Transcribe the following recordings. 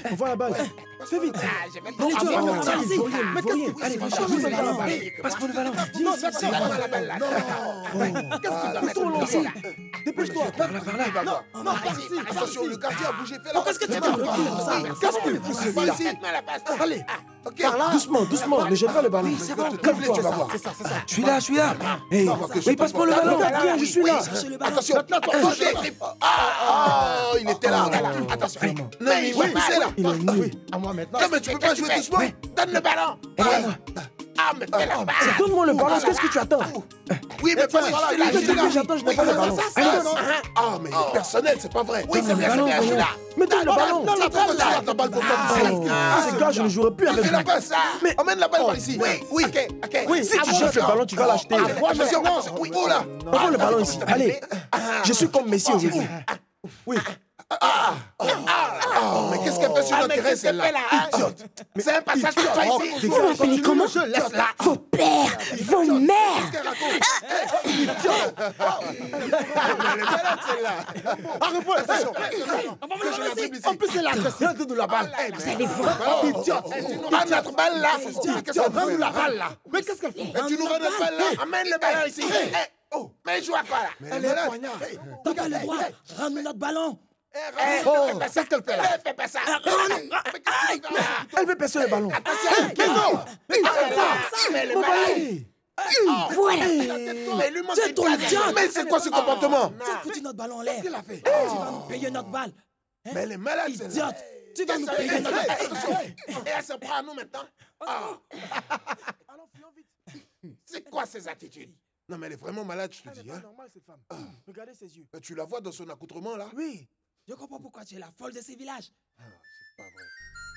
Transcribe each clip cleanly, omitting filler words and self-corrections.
On voit la balle. Fais vite. Allez, tu vas voir. Mais qu'est-ce que... Allez, Passe-moi le ballon. Passe-moi le ballon. Non, d'accord. la balle là. Qu'est-ce qu'il doit mettre lancé? Dépêche-toi. Par là, par là. Non, par ici. Attention, le gardien a bougé. Fais la Pourquoi est-ce que tu t'en recules? Qu'est-ce qu'il pousse celui-là? Allez, par là. Doucement, ne jette pas le ballon. C'est bon, Calme-toi, tu vas voir. c'est ça. Je suis là. Hey, oui, passe-moi le ballon. Gardien, je suis là. Attention. Ah, il était là. Attention. Non, mais il va pousser là. Il est nu. À moi maintenant. Non, mais tu peux pas jouer doucement. Donne le ballon. Ah, mais fais la balle. Donne-moi le ballon, qu'est-ce que tu attends? Oui, mais pas là. Depuis j'attends, je n'ai pas le ballon. Ah, mais il est personnel, c'est pas vrai. Oui, c'est bien, je suis là. Mais donne le ballon. Non, la balle, là, ta balle pour toi. Ces gars, je ne jouerai plus avec Fais la lui. passe. Mais- Emmène la balle par ici. Oui. Oui, si tu jettes le ballon, tu vas l'acheter. Attention. Oui, oh là. Envoie le ballon ici. Allez, je suis comme Messi aujourd'hui. Oui. Mais qu'est-ce qu'elle fait sur notre terrain, celle-là? Idiote. C'est un passage pour toi ici. Vous m'appelez comment? Laisse là. Vos pères, vos mères. Elle est malade, celle-là. Arrête-moi, attention. En plus, c'est l'agresseur de la balle. Vous allez voir. Idiote. Tu nous rends notre balle là. Rends-nous la balle là. Mais qu'est-ce qu'elle fait? Tu nous rends notre balle là. Amène le ballon ici. Oh. Mais joue à quoi là? Elle est malade. Regarde le droit, rends-nous notre ballon. C'est ce qu'elle fait là. Fais pas ça. Elle veut percer le ballon. Mais le ballon. Voilà. Mais lui, C'est ton diable. Mais c'est quoi ce comportement? Tu as foutu notre ballon en l'air. Qu'est-ce qu'elle a fait? Tu vas nous payer notre balle. Mais elle est malade, celle-là. Idiote. Tu vas nous payer notre balle. Et elle se prend à nous maintenant. C'est quoi ces attitudes? Non, mais elle est vraiment malade, je te dis. Hein. Normal cette femme. Regardez ses yeux. Tu la vois dans son accoutrement, là? Oui. Je comprends pourquoi tu es la folle de ces villages. C'est pas vrai.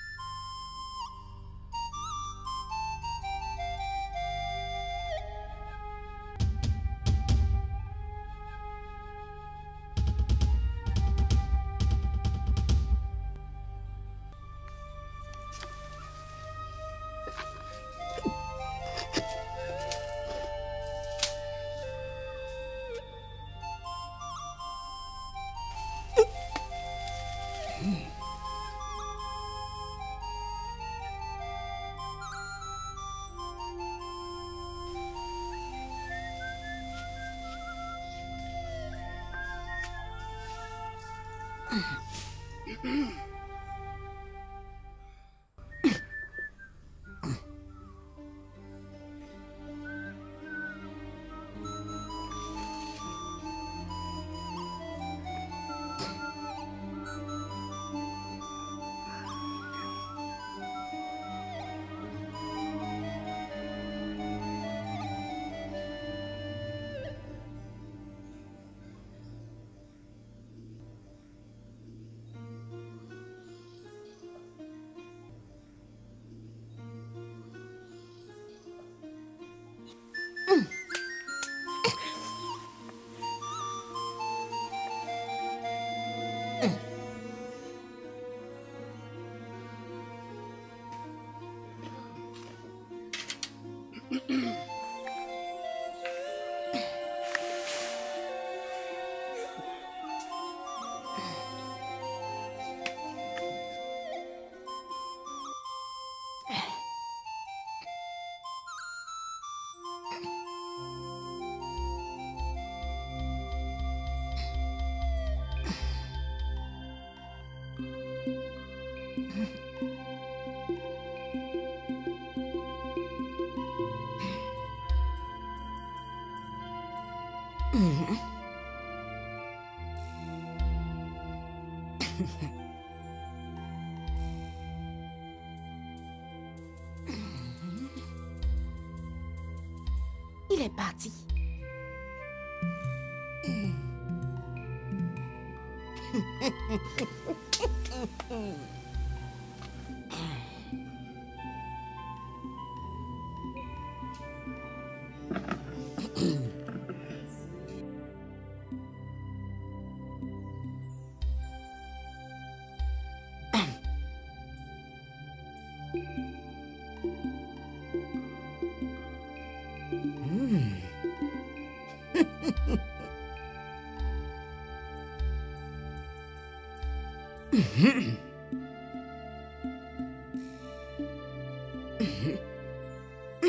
Il est parti.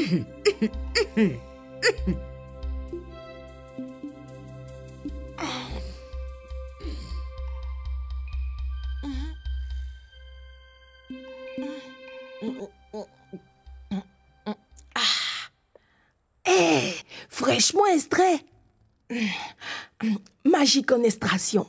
Fraîchement extrait. Magique en extraction.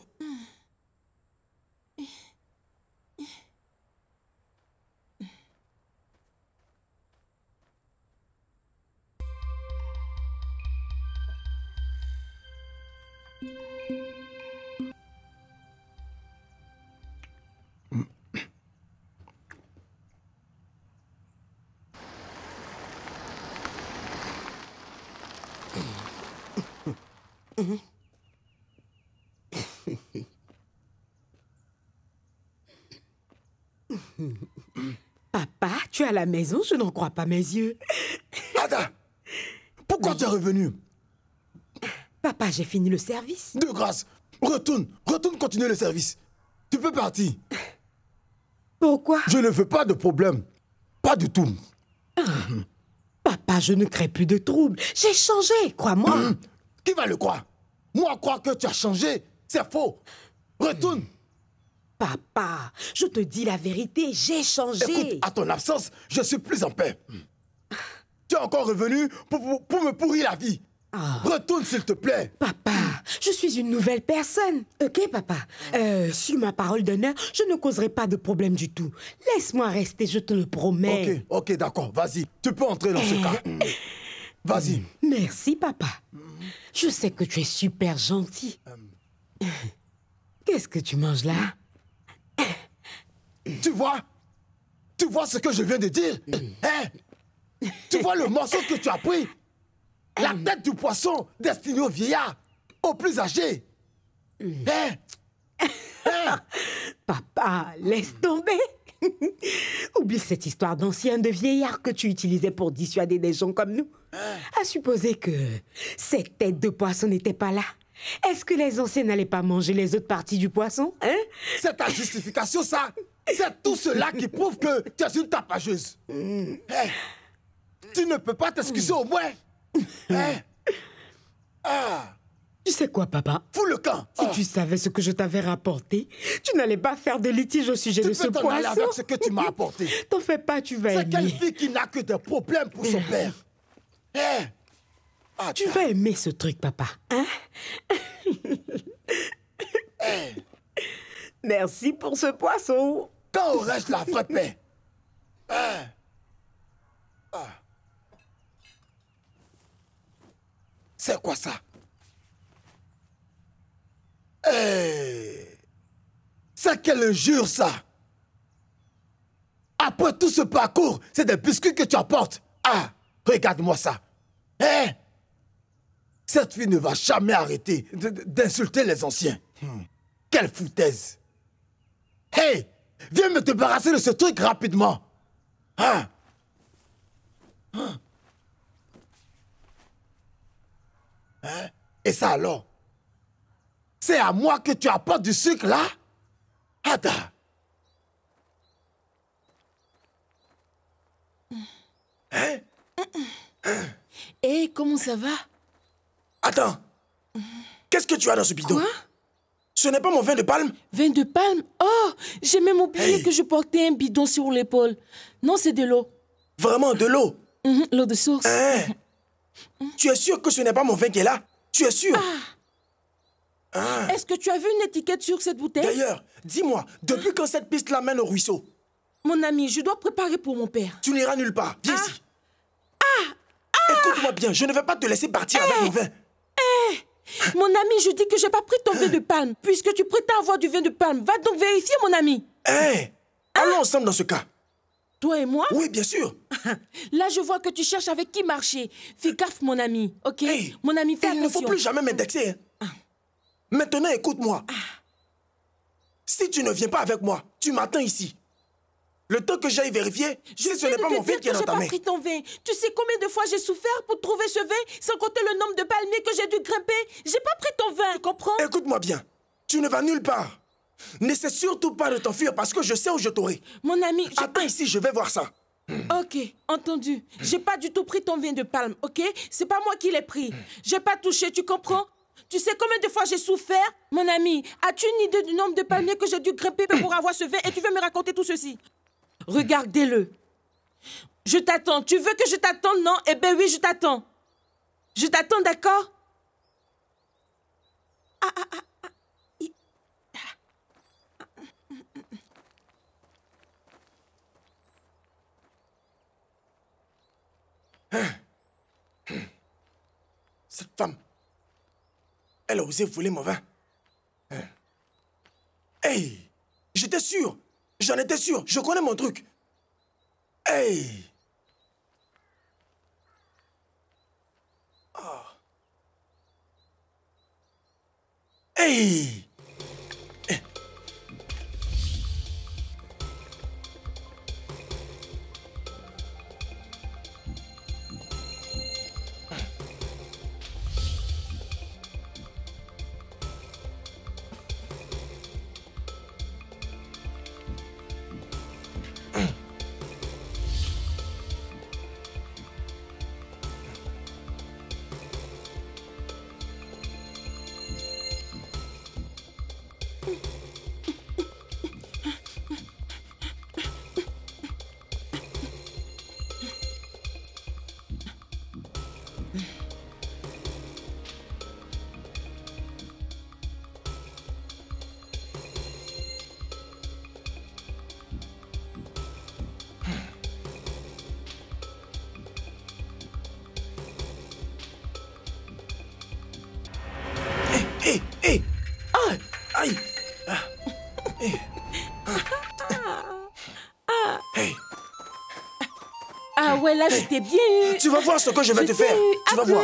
Papa, tu es à la maison? Je n'en crois pas mes yeux. Ada, pourquoi tu es revenu? Papa, j'ai fini le service. De grâce, retourne continuer le service. Tu peux partir. Pourquoi? Je ne veux pas de problème. Pas du tout. Papa, je ne crée plus de troubles. J'ai changé, crois-moi. Qui va le croire? Moi, croire que tu as changé, c'est faux. Retourne. Papa, je te dis la vérité, j'ai changé. Écoute, à ton absence, je suis plus en paix. Tu es encore revenu pour me pourrir la vie. Retourne, s'il te plaît. Papa, je suis une nouvelle personne. Ok, papa? Sur ma parole d'honneur, je ne causerai pas de problème du tout. Laisse-moi rester, je te le promets. Ok, d'accord, vas-y. Tu peux entrer dans ce cas. Vas-y. Merci, papa. Je sais que tu es super gentil. Qu'est-ce que tu manges là? Tu vois ce que je viens de dire? Hein? Tu vois le morceau que tu as pris? La tête du poisson destiné aux vieillards, aux plus âgés. Hein? Papa, laisse tomber. Oublie cette histoire d'ancien de vieillard que tu utilisais pour dissuader des gens comme nous. À supposer que cette tête de poisson n'était pas là. Est-ce que les anciens n'allaient pas manger les autres parties du poisson, hein? C'est ta justification, ça? C'est tout cela qui prouve que tu es une tapageuse. Hey, tu ne peux pas t'excuser au moins. Hey. Tu sais quoi, papa? Fous le camp. Si tu savais ce que je t'avais rapporté, tu n'allais pas faire de litige au sujet de ce Tu peux t'en aller poisson. avec ce que tu m'as apporté. T'en fais pas, tu vas C'est quelle aimer. fille qui n'a que des problèmes pour son père? Hey. Tu vas aimer ce truc, papa, hein? Hey. Merci pour ce poisson. Quand aurais-je la vraie paix? Hein? C'est quoi ça? Hey. C'est quelle injure, ça? Après tout ce parcours, c'est des biscuits que tu apportes. Regarde-moi ça. Hein? Cette fille ne va jamais arrêter d'insulter les anciens. Quelle foutaise. Hey! Viens me débarrasser de ce truc rapidement. Hein? Et ça alors? C'est à moi que tu apportes du sucre là? Ada! Hein? Hé, comment ça va? Attends. Qu'est-ce que tu as dans ce bidon? Quoi? Ce n'est pas mon vin de palme? Vin de palme? Oh, j'ai même oublié que je portais un bidon sur l'épaule. Non, c'est de l'eau. Vraiment, de l'eau? L'eau de source. Hein? Tu es sûr que ce n'est pas mon vin qui est là? Tu es sûr? Est-ce que tu as vu une étiquette sur cette bouteille? D'ailleurs, dis-moi, depuis quand cette piste l'amène au ruisseau? Mon ami, je dois préparer pour mon père. Tu n'iras nulle part. Viens ici. Écoute-moi bien, je ne vais pas te laisser partir avec mon vin. Mon ami, je dis que j'ai pas pris ton vin de palme. Puisque tu prétends avoir du vin de palme, va donc vérifier, mon ami. Allons ensemble dans ce cas. Toi et moi? Oui, bien sûr. Là, je vois que tu cherches avec qui marcher. Fais gaffe, mon ami, ok? Hey, mon ami, fais il ne attention. faut plus jamais m'indexer. Maintenant, écoute-moi. Si tu ne viens pas avec moi, tu m'attends ici. Le temps que j'aille vérifier, si ce n'est pas mon vin qui est dans ta main. Je n'ai pas pris ton vin. Tu sais combien de fois j'ai souffert pour trouver ce vin, sans compter le nombre de palmiers que j'ai dû grimper. J'ai pas pris ton vin, comprends? Écoute-moi bien. Tu ne vas nulle part. N'essaie surtout pas de t'enfuir parce que je sais où je t'aurai. Mon ami, Attends ici, je vais voir ça. Ok, entendu. J'ai pas du tout pris ton vin de palme, ok? C'est pas moi qui l'ai pris. J'ai pas touché, tu comprends? Tu sais combien de fois j'ai souffert? Mon ami, as-tu une idée du nombre de palmiers que j'ai dû grimper pour avoir ce vin et tu veux me raconter tout ceci? Regardez-le. Je t'attends. Tu veux que je t'attende, non? Eh ben oui, je t'attends. Je t'attends, d'accord? Cette femme, elle a osé voler mon vin. Hey, j'étais sûr. J'en étais sûr. Je connais mon truc. Hey. Oh. Hey. Hé! Ah! Aïe! Ah! Hé! Ah! Hey! Ah ouais, là, j'étais bien eu. Tu vas voir ce que je vais te faire. Tu vas voir.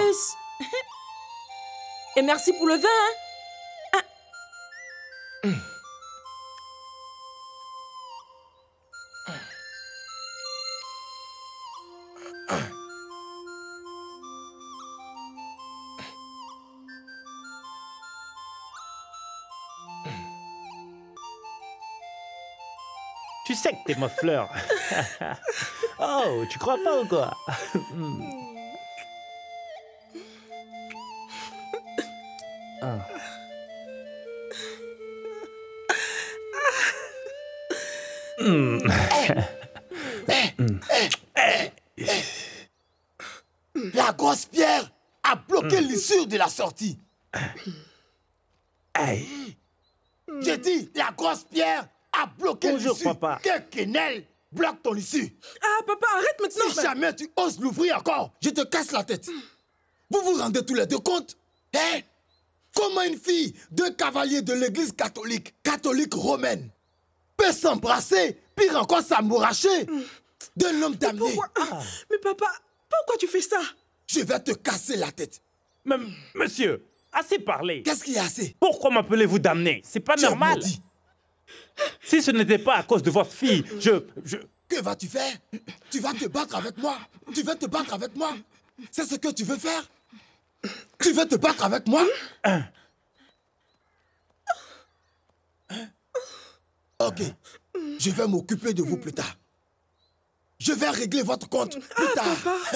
Et merci pour le vin, hein? Tu sais que t'es ma fleur. Oh, tu crois pas ou quoi? Ah. La grosse pierre a bloqué l'issue de la sortie. Aïe. J'ai dit, la grosse pierre a bloqué Bonjour, l'issue. papa. Que Kenel bloque ton issue. Ah, papa, arrête maintenant. Si jamais tu oses l'ouvrir encore, je te casse la tête. Vous vous rendez tous les deux compte? Hein? Comment une fille d'un cavalier de l'église catholique romaine, peut s'embrasser, pire encore s'amouracher d'un homme damné? Mais papa, pourquoi tu fais ça? Je vais te casser la tête. Mais, monsieur, assez parlé. Qu'est-ce qu'il y a assez? Pourquoi m'appelez-vous damné? C'est pas Tu es normal. maudit. Si ce n'était pas à cause de votre fille, Que vas-tu faire? Tu vas te battre avec moi? Tu veux te battre avec moi? C'est ce que tu veux faire? Tu veux te battre avec moi? Ok. Je vais m'occuper de vous plus tard. Je vais régler votre compte plus tard.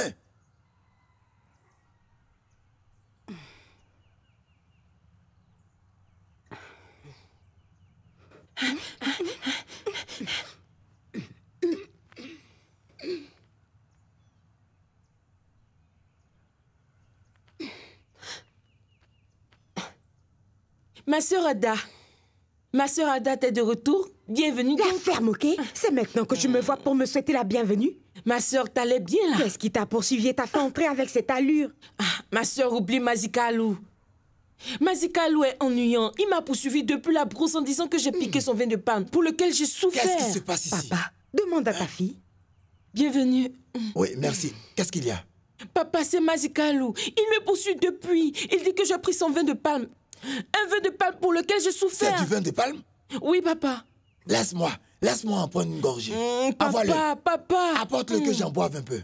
Ma sœur Ada. Ma sœur Ada, t'es de retour? Bienvenue. La donc. ferme, ok? C'est maintenant que tu me vois pour me souhaiter la bienvenue. Ma sœur, t'allais bien là? Qu'est-ce qui t'a poursuivi et t'a fait entrer avec cette allure? Ma sœur oublie Mazikalou. Mazikalou est ennuyant. Il m'a poursuivi depuis la brousse en disant que j'ai piqué son vin de palme, pour lequel j'ai souffert. Qu'est-ce qui se passe ici? Papa, demande à ta fille. Bienvenue. Oui, merci. Qu'est-ce qu'il y a? Papa, c'est Mazikalou. Il me poursuit depuis. Il dit que j'ai pris son vin de palme. Un vin de palme pour lequel j'ai C'est souffert. du vin de palme? Oui, papa. Laisse-moi en prendre une gorgée. Envoie-le. Papa. Apporte-le que j'en boive un peu.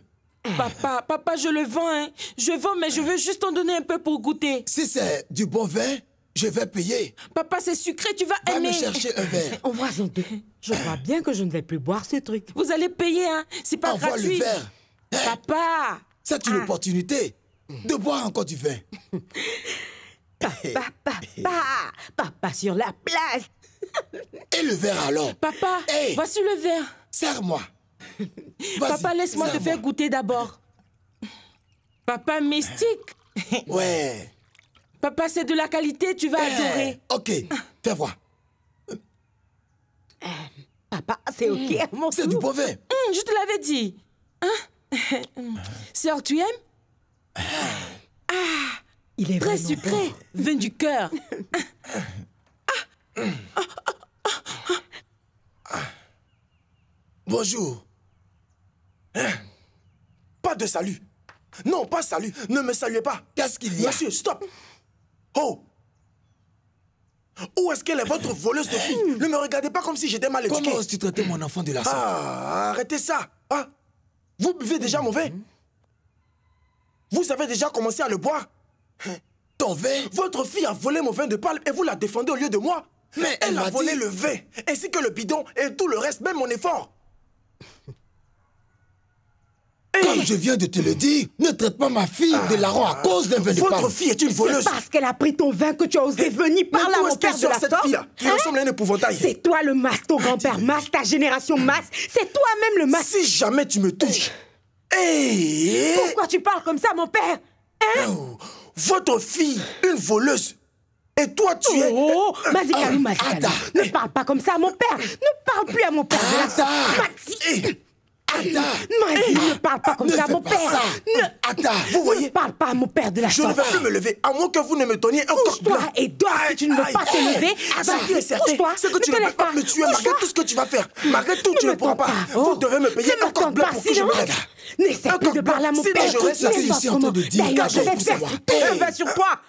Papa, je le vends, hein. Je vends, mais je veux juste en donner un peu pour goûter. Si c'est du bon vin, Je vais payer. Papa, c'est sucré, tu vas Va aimer. me chercher un verre. Envoie-en deux. Je crois bien que je ne vais plus boire ce truc. Vous allez payer, hein. C'est pas Envoie gratuit. le verre. Hein? Papa. C'est une opportunité de boire encore du vin. Papa sur la place. Et le verre alors? Papa, Hey. voici le verre. Serre-moi. Papa, laisse-moi te faire goûter d'abord. Papa, mystique. Ouais. Papa, c'est de la qualité, tu vas adorer. Ok, fais voir. Papa, c'est ok à mon C'est du tour. bon vin. Je te l'avais dit. Hein? Sœur, tu aimes? Il est Très vraiment sucré. bon. Vin du cœur. Bonjour. Pas de salut. Non, pas salut. Ne me saluez pas. Qu'est-ce qu'il y a? Monsieur, stop. Oh. Où est-ce qu'elle est, votre voleuse de filles? Ne me regardez pas comme si j'étais mal éduqué. Comment oses-tu traiter mon enfant de la sorte? Ah, arrêtez ça. Ah. Vous buvez déjà mon vin? Vous avez déjà commencé à le boire? Ton vin? Votre fille a volé mon vin de palme et vous la défendez au lieu de moi? Mais Elle a m'a volé dit- le vin, ainsi que le bidon et tout le reste, même mon effort. Comme je viens de te le dire, ne traite pas ma fille de larron à cause d'un vin de Votre palme. fille est une C'est voleuse. parce qu'elle a pris ton vin que tu as osé venir par là, d'où mon est-ce qu'elle père de sort la cette sorte. fille-là qui ressemble à un épouvantail? C'est toi le mas, ton grand-père mas, ta génération mas. C'est toi-même le mas. Si jamais tu me touches. Hey! Pourquoi tu parles comme ça, mon père? Oh, votre fille, une voleuse. Et toi, tu es... Oh, Mazikalu, Mazikalu. Ada. Ne parle pas comme ça à mon père. Ne parle plus à mon père de la sorte. Ada. Ada. Mazi, ne parle pas comme Ne ça à fais mon pas père. ça. Ne, Ada. Vous voyez, ne parle pas à mon père de la je ne sorte. vais plus me lever, à moins que vous ne me donniez un coq Couche-toi blanc. et dors si tu ne veux pas te lever. Ce qui est certain, Couche-toi. c'est que tu ne peux pas me tuer malgré tout ce que tu vas faire. Malgré tout, tu ne pourras pas. Vous devez me payer un coq blanc pour que je me lève. N'essaie Un plus coq de parler à mon blanc, père. sinon je reste N'importe assis ici en train comment. de dire, D'ailleurs, je vais Gardez, faire poussez-moi. tout le vin sur toi.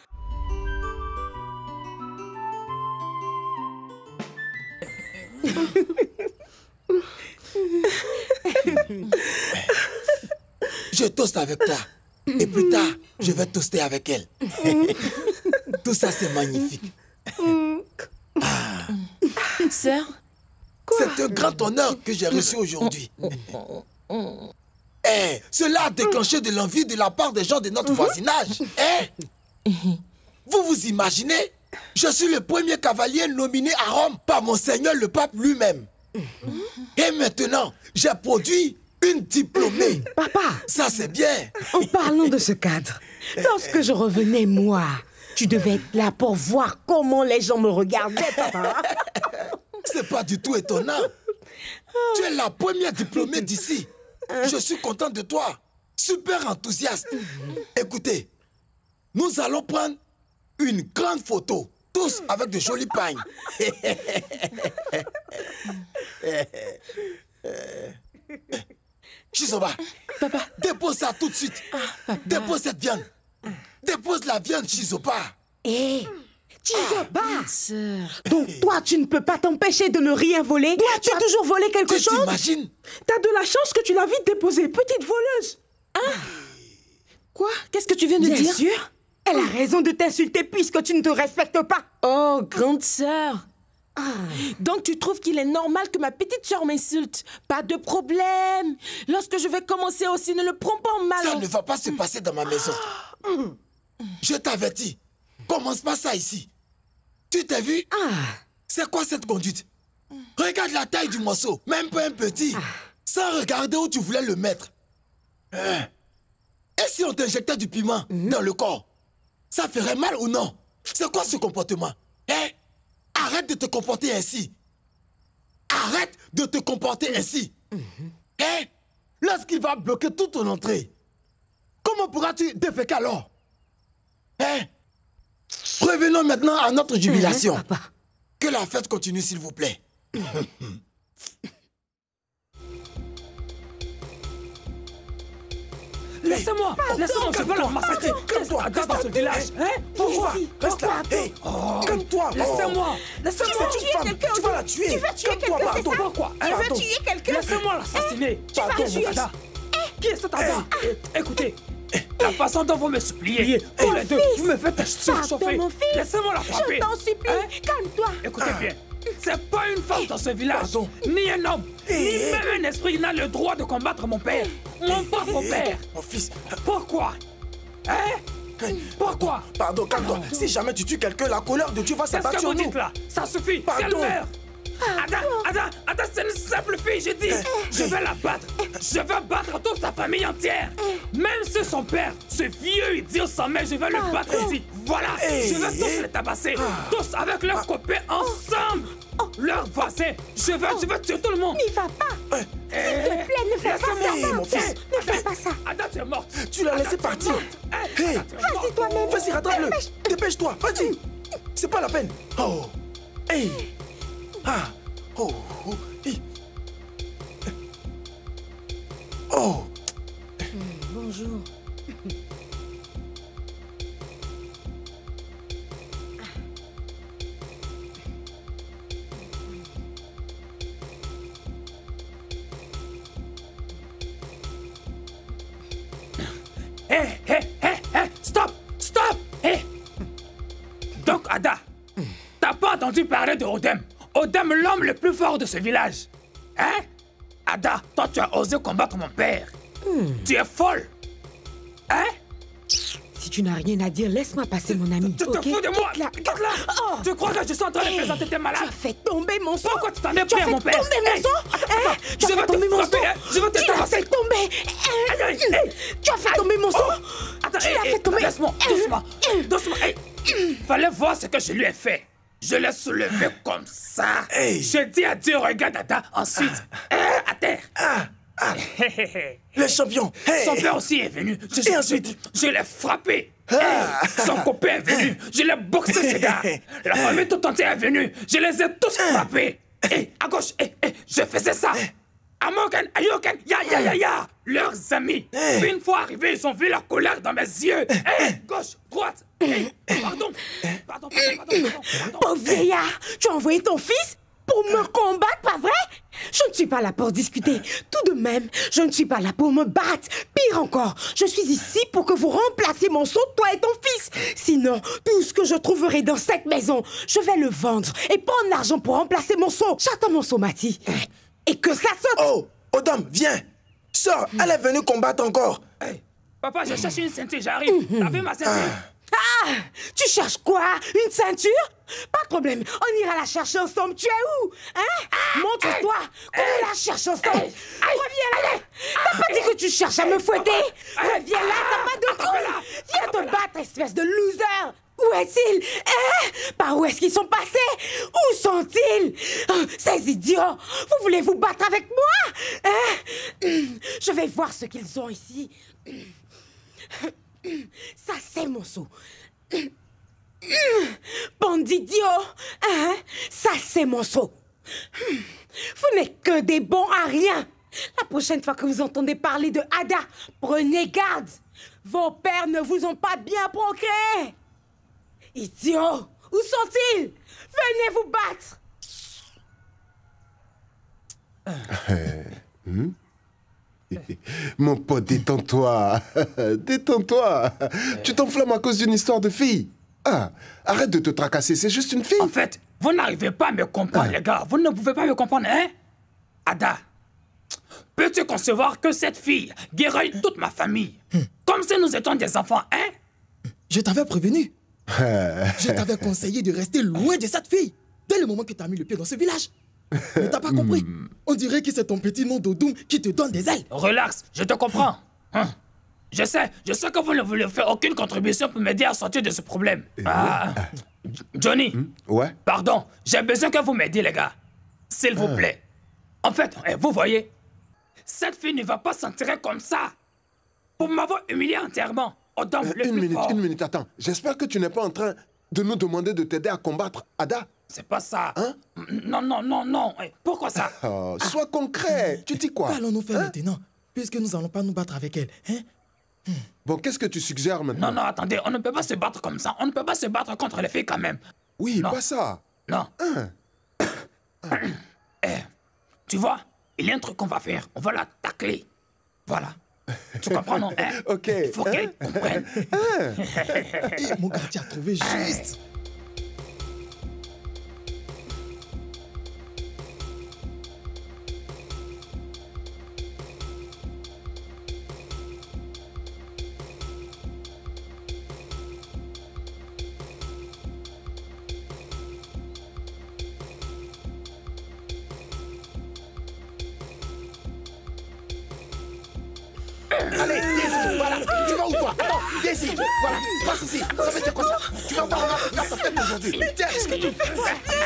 Je toast avec toi. Et plus tard, je vais toaster avec elle. Tout ça, c'est magnifique. Sœur, C'est un grand honneur que j'ai reçu aujourd'hui. Cela a déclenché de l'envie de la part des gens de notre voisinage. Vous vous imaginez? Je suis le premier cavalier nominé à Rome par Monseigneur le pape lui-même. Et maintenant, j'ai produit une diplômée. Papa, Ça, c'est bien. en parlant de ce cadre, lorsque je revenais, moi, tu devais être là pour voir comment les gens me regardaient, papa. C'est pas du tout étonnant. Tu es la première diplômée d'ici. Je suis content de toi. Super enthousiaste. Écoutez, nous allons prendre une grande photo. Tous avec de jolis pagnes. Chizoba, papa, dépose ça tout de suite. Dépose cette viande. Dépose la viande, Chizoba. Hé, Chizoba. sœur. Donc toi, tu ne peux pas t'empêcher de ne rien voler. Tu as toujours volé quelque Tu chose. t'imagines? T'as de la chance que tu l'as vite déposée, petite voleuse. Quoi? Qu'est-ce que tu viens de Bien dire? sûr. Elle a raison de t'insulter puisque tu ne te respectes pas. Oh, grande sœur. Donc tu trouves qu'il est normal que ma petite sœur m'insulte? Pas de problème. Lorsque je vais commencer aussi, ne le prends pas en mal. Ça ne va pas se passer dans ma maison. Je t'avertis. Commence pas ça ici. Tu t'es vu? C'est quoi cette conduite? Regarde la taille du morceau, même pas un petit. Sans regarder où tu voulais le mettre. Et si on t'injectait du piment dans le corps? Ça ferait mal ou non? C'est quoi ce comportement? Arrête de te comporter ainsi. Arrête de te comporter ainsi. Lorsqu'il va bloquer toute ton entrée, comment pourras-tu déféquer alors? Revenons maintenant à notre jubilation. Papa. Que la fête continue, s'il vous plaît. Laissez-moi, je veux leur massacrer. Calme-toi, reste dans ce village. Pourquoi? Reste là. Hey, calme-toi. Laissez-moi, C'est une femme. Tu vas la tuer. Tu veux tuer Calme-toi, quelqu'un, pardon. c'est ça? Pourquoi? Pardon. Laissez-moi l'assassiner. Pardon, mon Ada. Qui est cet Ada? Écoutez, La façon dont vous me suppliez, tous les deux, vous me faites surchauffer. mon fils. Laissez-moi la frapper. Je t'en supplie, calme-toi. Écoutez bien, c'est pas une femme dans ce village, Pardon. ni un homme, ni même un esprit n'a le droit de combattre mon père, mon propre père. Mon fils, Pourquoi? Hein? Pourquoi? pardon, calme-toi. Si jamais tu tues quelqu'un, la colère de Dieu va Qu'est-ce s'abattre que sur vous nous. dites là? Ça suffit, Pardon. qu'elle meurt. Ada, c'est une simple fille, j'ai dit. Je vais la battre. Je vais battre toute sa famille entière. Même si son père, ce vieux idiot sans main, je vais le battre aussi. Voilà, je vais tous les tabasser. Tous avec leurs copains ensemble. Leurs voisins. Je vais tuer tout le monde. N'y va pas. S'il te plaît, ne fais pas ça. mon fils. Ne fais pas ça. Ada, tu es morte. Tu l'as laissé partir. Hey, Vas-y toi-même. vas-y, rattrape-le. Dépêche-toi, vas-y. C'est pas la peine. Oh, hey. Ah, oh, oh, hey. Oh. Bonjour. Stop. Donc, Ada, t'as pas entendu parler de Odem? Odem, l'homme le plus fort de ce village. Hein? Ada, toi, tu as osé combattre mon père. Tu es folle. Hein? Si tu n'as rien à dire, laisse-moi passer, mon ami. Tu te ok? fous de moi. Quitte-la. Quitte-la. Oh. Tu crois que je suis en train de présenter tes Tu malades? as fait tomber mon sang. Pourquoi tu t'en es Tu pris as à fait mon père? tomber mon Hey, sang. attends, Tu je as vais fait te tomber mon frapper, sang. hein. Je vais te Tu l'as tabasser. fait tomber. Tu as fait tomber mon sang. Attends, Tu l'as fait tomber. laisse-moi, doucement. Hey. Fallait voir ce que je lui ai fait. Je l'ai soulevé comme ça. Hey. Je dis à Dieu, regarde Ada. Ensuite, à terre. Le champion. Hey. Son père aussi est venu. Et ensuite? Je l'ai frappé. Son copain est venu. Je l'ai boxé, ces gars. La famille tout entière est venue. Je les ai tous frappés. Et à gauche, je faisais ça. Amoken, Ayoken, ya. Leurs amis. Une fois arrivés, ils ont vu la colère dans mes yeux. Gauche, droite. Pardon. Pauvre vieillard, tu as envoyé ton fils pour me combattre, pas vrai? Je ne suis pas là pour discuter. Tout de même, je ne suis pas là pour me battre. Pire encore, je suis ici pour que vous remplaciez mon seau, toi et ton fils. Sinon, tout ce que je trouverai dans cette maison, je vais le vendre et prendre l'argent pour remplacer mon seau. J'attends mon seau, Mati. Et que ça saute. Oh, Odam, viens. Sors, elle est venue combattre encore. Hey, papa, je cherche une ceinture, j'arrive. T'as vu ma ceinture? Ah, tu cherches quoi? Une ceinture? Pas de problème, on ira la chercher ensemble. Tu es où? Hein? Montre-toi qu'on la cherche ensemble. Reviens là. T'as pas dit que tu cherches à me fouetter? Reviens là, t'as pas de couilles. Viens te battre, espèce de loser. Où est-il? Hein? Par où est-ce qu'ils sont passés? Où sont-ils? Ces idiots! Vous voulez vous battre avec moi? Hein? Je vais voir ce qu'ils ont ici. Ça, c'est mon seau. Bande d'idiots! Hein? Ça, c'est mon seau. Vous n'êtes que des bons à rien. La prochaine fois que vous entendez parler de Ada, prenez garde. Vos pères ne vous ont pas bien procréé. Idiots! Où sont-ils? Venez vous battre! Mon pote, détends-toi. Détends-toi. Tu t'enflammes à cause d'une histoire de fille. Ah, arrête de te tracasser, c'est juste une fille. En fait, vous n'arrivez pas à me comprendre, les gars. Vous ne pouvez pas me comprendre, hein? Ada, peux-tu concevoir que cette fille guérit toute ma famille? Comme si nous étions des enfants, hein? Je t'avais prévenu. Je t'avais conseillé de rester loin de cette fille dès le moment que tu as mis le pied dans ce village. Mais t'as pas compris. On dirait que c'est ton petit nom d'Odum qui te donne des ailes. Relax, je te comprends. Je sais que vous ne voulez faire aucune contribution pour m'aider à sortir de ce problème. Johnny, Ouais. pardon, j'ai besoin que vous m'aidiez, les gars. S'il vous plaît. En fait, vous voyez, cette fille ne va pas s'en tirer comme ça. Pour m'avoir humilié entièrement. Odom, le plus fort. Une minute, attends. J'espère que tu n'es pas en train de nous demander de t'aider à combattre Ada. C'est pas ça. Hein? Non. Pourquoi ça? Oh, sois concret. Tu dis quoi? Qu'allons-nous faire maintenant, puisque nous n'allons pas nous battre avec elle, hein? Bon, qu'est-ce que tu suggères maintenant? Non, attendez, on ne peut pas se battre comme ça. On ne peut pas se battre contre les filles quand même. Oui, Non. pas ça. Non. Tu vois, il y a un truc qu'on va faire. On va la tacler. Voilà. Tu comprends, non? Ok. Il faut qu'elle comprenne. Et mon gars, tu as trouvé juste. Allez, Daisy, voilà. Tu vas où, toi? Attends, Daisy, voilà. Passe ici. Ça veut dire quoi, ça? Tu vas voir, on va faire ta tête aujourd'hui. Tiens, qu'est-ce que tu fais?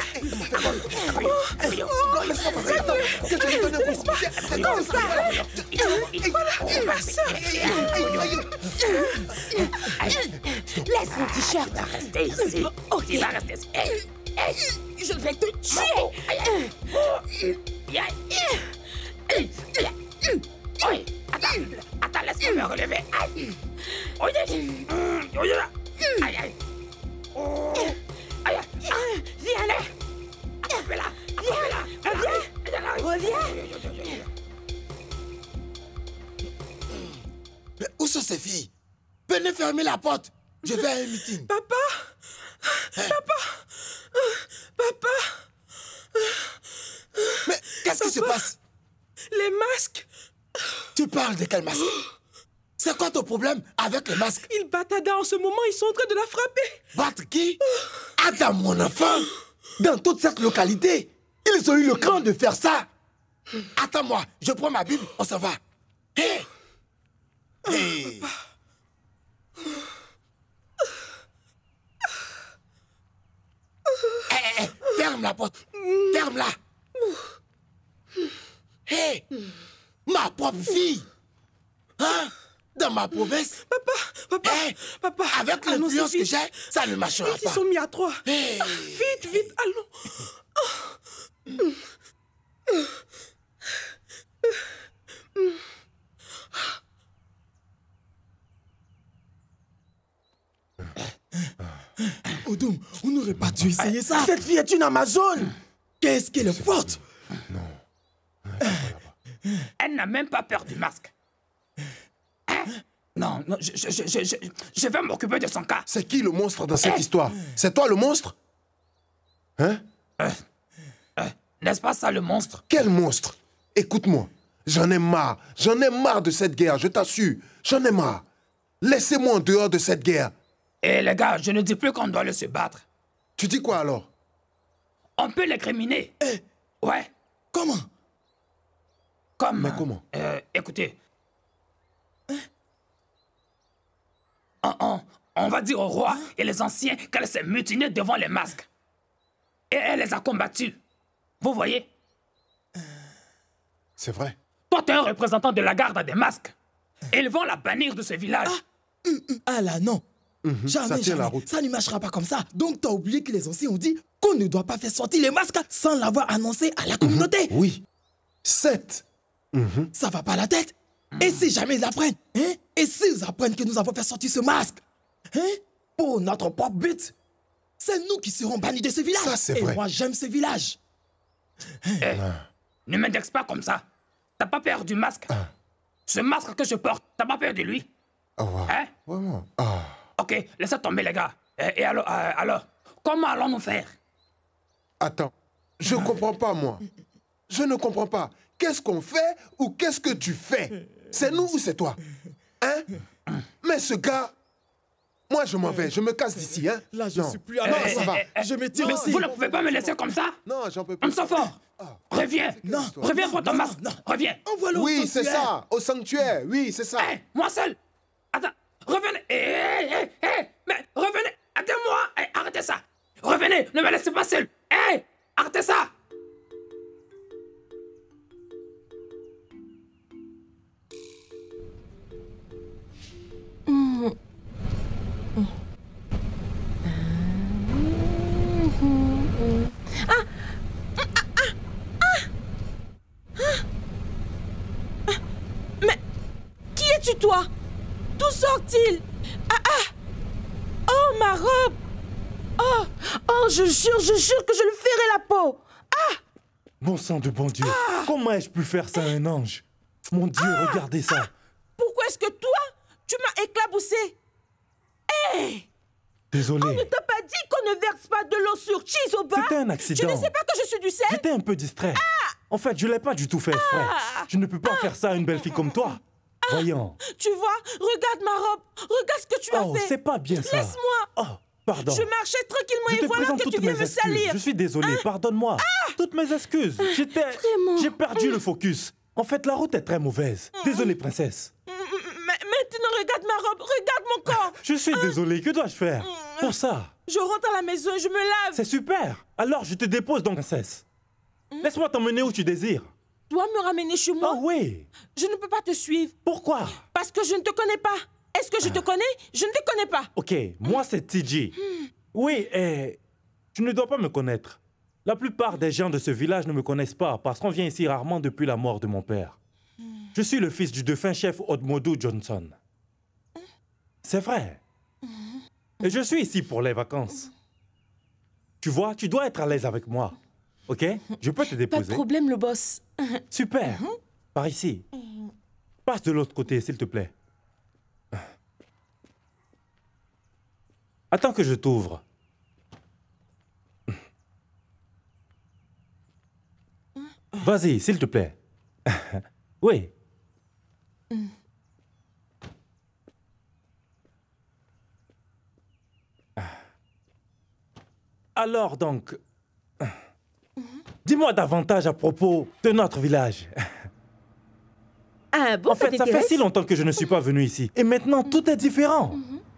Non, laisse-moi passer. Attends, que je vais donner un coup. Tiens, ça. Laisse mon t-shirt. Tu vas rester ici. Ok. Tu vas rester ici. Je vais te tuer. Oui, attends, laisse-moi me relever. Aïe. Oye. Oye. Aïe, aïe. Aïe, aïe. Viens là. Attrape-la. Reviens. Mais où sont ces filles? Venez fermer la porte. Je vais à un meeting. Papa. Mais qu'est-ce qui se passe? Les masques. Tu parles de quel masque? C'est quoi ton problème avec les masques? Ils battent Ada en ce moment, ils sont en train de la frapper. Battre qui? Ada, mon enfant. Dans toute cette localité, ils ont eu le cran de faire ça. Attends-moi, je prends ma Bible, on s'en va. Hé! Hé! Ferme la porte. Ferme-la. Hé! Ma propre fille. Hein? Dans ma province. Papa, Hé! papa. Avec allons, l'influence c'est que vite. j'ai, ça ne marchera Ils pas. sont mis à 3. Hé! Vite, allons. Odum, on n'aurait pas dû essayer ça. Cette fille est une Amazone. Qu'est-ce qu'elle est forte. Elle n'a même pas peur du masque. Hein? Non, je vais m'occuper de son cas. C'est qui le monstre dans cette histoire? C'est toi le monstre? Hein? N'est-ce pas ça le monstre? Quel monstre? Écoute-moi, j'en ai marre de cette guerre, je t'assure, j'en ai marre. Laissez-moi en dehors de cette guerre. Et les gars, je ne dis plus qu'on doit le se battre. Tu dis quoi alors? On peut l'incriminer. Ouais. Comment? Comme... Mais comment? Écoutez. On va dire au roi et les anciens qu'elle s'est mutinée devant les masques. Et elle les a combattus. Vous voyez? C'est vrai. Toi, t'es un représentant de la garde des masques. Et ils vont la bannir de ce village. Ah là, non. Ça Jamais, tient la jamais. route. Ça ne marchera pas comme ça. Donc, t'as oublié que les anciens ont dit qu'on ne doit pas faire sortir les masques sans l'avoir annoncé à la communauté. Oui. 7. Ça va pas à la tête. Et si jamais ils apprennent, hein? Et s'ils apprennent que nous avons fait sortir ce masque, hein? Pour notre propre but, c'est nous qui serons bannis de ce village. Ça, c'est vrai. Et moi, j'aime ce village. Ne m'indexe pas comme ça. T'as pas peur du masque? Ce masque que je porte, t'as pas peur de lui? Hein? Vraiment? Ok, laissez tomber les gars. Et alors, comment allons-nous faire? Attends, je comprends pas, moi. Je ne comprends pas. Qu'est-ce qu'on fait ou qu'est-ce que tu fais? C'est nous ou c'est toi? Hein? Mais ce gars... Moi, je m'en vais, je me casse d'ici, hein? Là, je Non. suis plus à Non, l'aise. ça va. Je me tire aussi. Vous ne pouvez pas me laisser comme ça? Non, j'en peux On plus. s'en fort. Reviens. Non. Reviens pour ton Non, masque. non. Reviens. Envoie-le au Oui, c'est sanctuaire. ça, au sanctuaire, oui, c'est ça. Hey, moi seul. Attends, revenez. Mais revenez. Attends-moi. Hey, arrêtez ça. Revenez, ne me laissez pas seul. Hey, arrêtez ça. Mais qui es-tu, toi? D'où sort-il? Oh, ma robe! Oh, je jure que je lui ferai la peau! Bon sang de bon Dieu, comment ai-je pu faire ça à un ange? Mon Dieu, regardez ça. Pourquoi est-ce que toi, tu m'as éclaboussé? Hé! Désolé. On ne t'a pas dit qu'on ne verse pas de l'eau sur Chizoba? C'était un accident. Tu ne sais pas que je suis du sel? J'étais un peu distrait. En fait, je l'ai pas du tout fait exprès. Je ne peux pas faire ça à une belle fille comme toi. Voyons. Tu vois, regarde ma robe. Regarde ce que tu as Oh, fait. c'est pas bien ça. Laisse-moi. Oh, pardon. Je marchais tranquillement Je et te voilà présente que tu toutes viens mes me excuses. salir. Je suis désolé, pardonne-moi. Toutes mes excuses. Vraiment. J'ai perdu le focus. En fait, la route est très mauvaise. Désolé, princesse. Maintenant, regarde ma robe. Regarde mon corps. Je suis désolé. Que dois-je faire pour ça? Je rentre à la maison et je me lave. C'est super. Alors, je te dépose donc, princesse. Laisse-moi t'emmener où tu désires. Tu dois me ramener chez moi. Ah oui. Je ne peux pas te suivre. Pourquoi? Parce que je ne te connais pas. Est-ce que je te connais? Je ne te connais pas. Ok, moi c'est TJ. Oui, et tu ne dois pas me connaître. La plupart des gens de ce village ne me connaissent pas parce qu'on vient ici rarement depuis la mort de mon père. Je suis le fils du défunt chef Odmodou Johnson. C'est vrai. Et je suis ici pour les vacances. Tu vois, tu dois être à l'aise avec moi. Ok? Je peux te Pas déposer. de problème, le boss. Super. Par ici. Passe de l'autre côté, s'il te plaît. Attends que je t'ouvre. Vas-y, s'il te plaît. Oui. Alors donc, dis-moi davantage à propos de notre village. Ah bon, En fait, ça fait si longtemps que je ne suis pas venu ici. Et maintenant, tout est différent.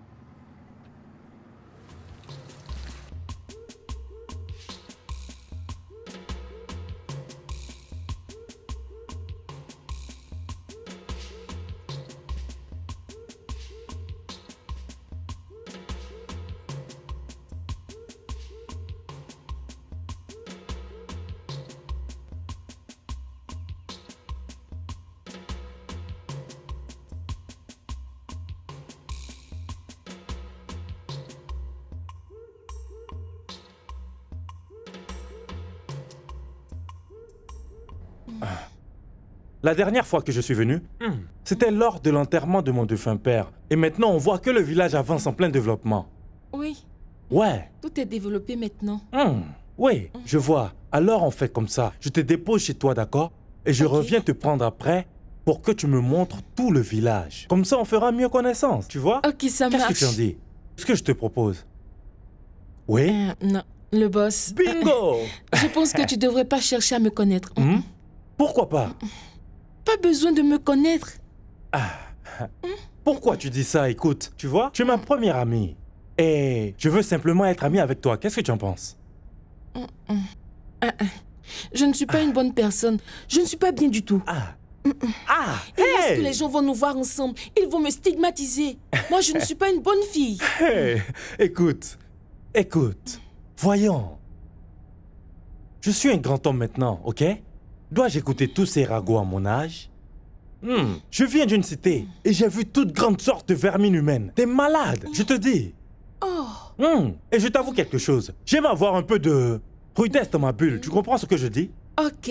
La dernière fois que je suis venu, c'était lors de l'enterrement de mon défunt père. Et maintenant, on voit que le village avance en plein développement. Oui, Ouais. tout est développé maintenant. Oui, je vois. Alors on fait comme ça. Je te dépose chez toi, d'accord? Et je reviens te prendre après pour que tu me montres tout le village. Comme ça, on fera mieux connaissance, tu vois? Ok, ça Qu'est-ce marche. que tu en dis? Ce que je te propose. Oui? Non, le boss. Bingo! Je pense que tu devrais pas chercher à me connaître. Pourquoi pas? Pas besoin de me connaître. Pourquoi tu dis ça? Écoute, tu vois, tu es ma première amie. Et je veux simplement être ami avec toi. Qu'est-ce que tu en penses? Je ne suis pas une bonne personne. Je ne suis pas bien du tout. Et lorsque les gens vont nous voir ensemble, ils vont me stigmatiser. Moi, je ne suis pas une bonne fille. Hey, écoute, voyons. Je suis un grand homme maintenant, ok? Dois-je écouter tous ces ragots à mon âge? Je viens d'une cité et j'ai vu toutes grandes sortes de vermines humaines. Des malades, je te dis. Et je t'avoue quelque chose. J'aime avoir un peu de rudesse dans ma bulle. Tu comprends ce que je dis? Ok.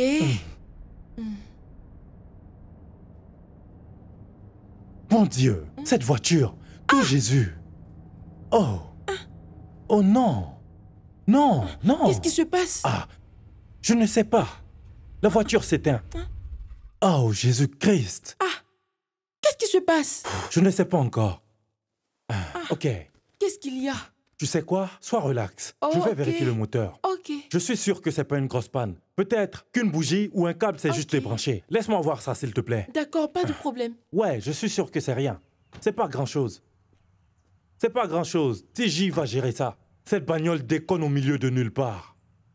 Mon Dieu, cette voiture. Tout Jésus. Oh. Oh non. Non, non. Qu'est-ce qui se passe? Je ne sais pas. La voiture s'éteint. Oh, Jésus-Christ. Qu'est-ce qui se passe? Je ne sais pas encore. Ok. Qu'est-ce qu'il y a? Tu sais quoi? Sois relax. Je vais vérifier le moteur. Ok. Je suis sûr que c'est pas une grosse panne. Peut-être qu'une bougie ou un câble s'est juste débranché. Laisse-moi voir ça, s'il te plaît. D'accord, pas de problème. Ouais, je suis sûr que c'est rien. C'est pas grand-chose. C'est pas grand-chose. TJ va gérer ça. Cette bagnole déconne au milieu de nulle part.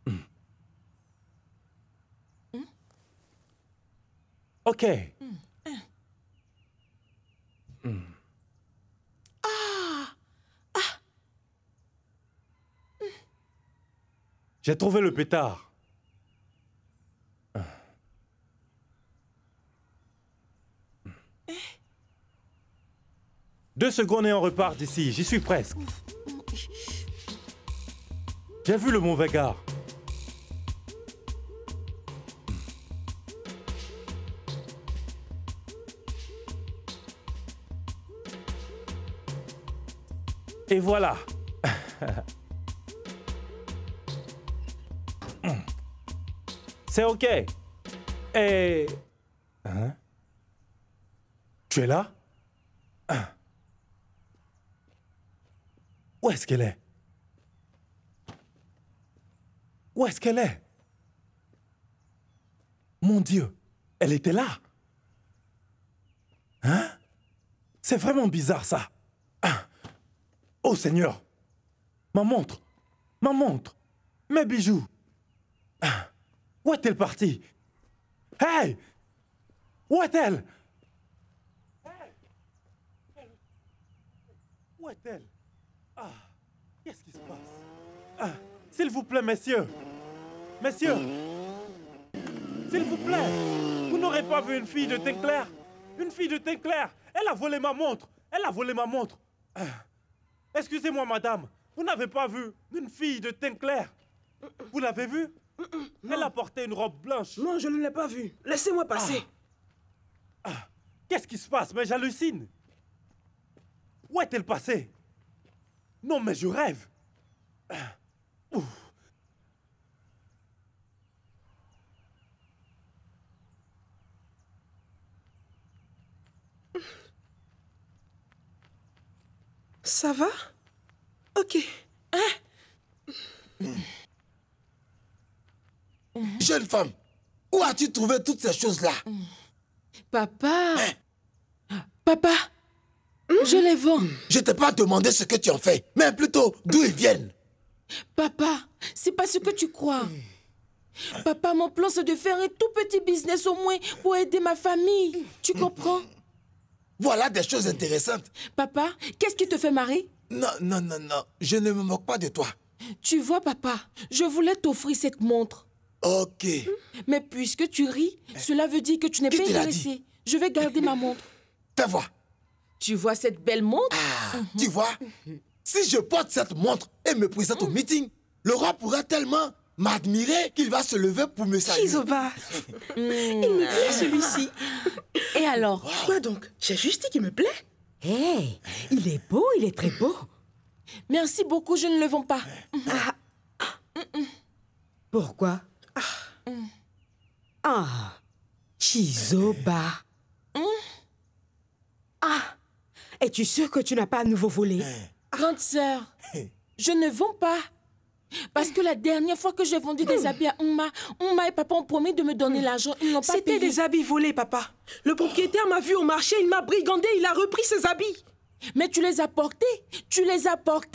Ok. J'ai trouvé le pétard. 2 secondes et on repart d'ici. J'y suis presque. J'ai vu le mauvais gars. Et voilà. C'est OK. Et... Hein? Tu es là? Où est-ce qu'elle est? Où est-ce qu'elle est? Mon Dieu, elle était là. Hein? C'est vraiment bizarre, ça. Oh, Seigneur. Ma montre. Ma montre. Mes bijoux. Où est-elle partie? Hey! Où est-elle? Où est-elle? Qu'est-ce qui se passe? S'il vous plaît, messieurs. Messieurs. S'il vous plaît. Vous n'aurez pas vu une fille de teint clair? Une fille de teint clair. Elle a volé ma montre. Elle a volé ma montre. Excusez-moi, madame. Vous n'avez pas vu une fille de teint clair? Vous l'avez vue? Elle a porté une robe blanche. Non, je ne l'ai pas vue. Laissez-moi passer. Qu'est-ce qui se passe? Mais j'hallucine. Où est-elle passée? Non, mais je rêve. Ça va? Ok. Jeune femme, où as-tu trouvé toutes ces choses-là? Papa. Papa, je les vends. Je t'ai pas demandé ce que tu en fais, mais plutôt d'où ils viennent. Papa, c'est pas ce que tu crois. Papa, mon plan, c'est de faire un tout petit business au moins pour aider ma famille. Tu comprends? Voilà des choses intéressantes. Papa, qu'est-ce qui te fait marrer? Non, non, non, non. Je ne me moque pas de toi. Tu vois, papa, je voulais t'offrir cette montre. Ok. Mais puisque tu ris, cela veut dire que tu n'es Qui pas te l'a intéressé. Je vais garder ma montre. Fais voir. Tu vois cette belle montre? Tu vois, si je porte cette montre et me présente au meeting, le roi pourra tellement m'admirer qu'il va se lever pour me saluer. Chizoba. Il me plaît, celui-ci. Et alors? Quoi donc? J'ai juste dit qu'il me plaît. Hé, il est beau, il est très beau. Merci beaucoup, je ne le vends pas. Pourquoi? Chizoba. Es-tu sûr que tu n'as pas à nouveau volé? Grande sœur, je ne vends pas. Parce que la dernière fois que j'ai vendu des habits à Ouma et papa ont promis de me donner l'argent. Ils n'ont pas payé. C'était des habits volés, papa. Le propriétaire m'a vu au marché, il m'a brigandé, il a repris ses habits. Mais tu les as portés. Tu les as portés.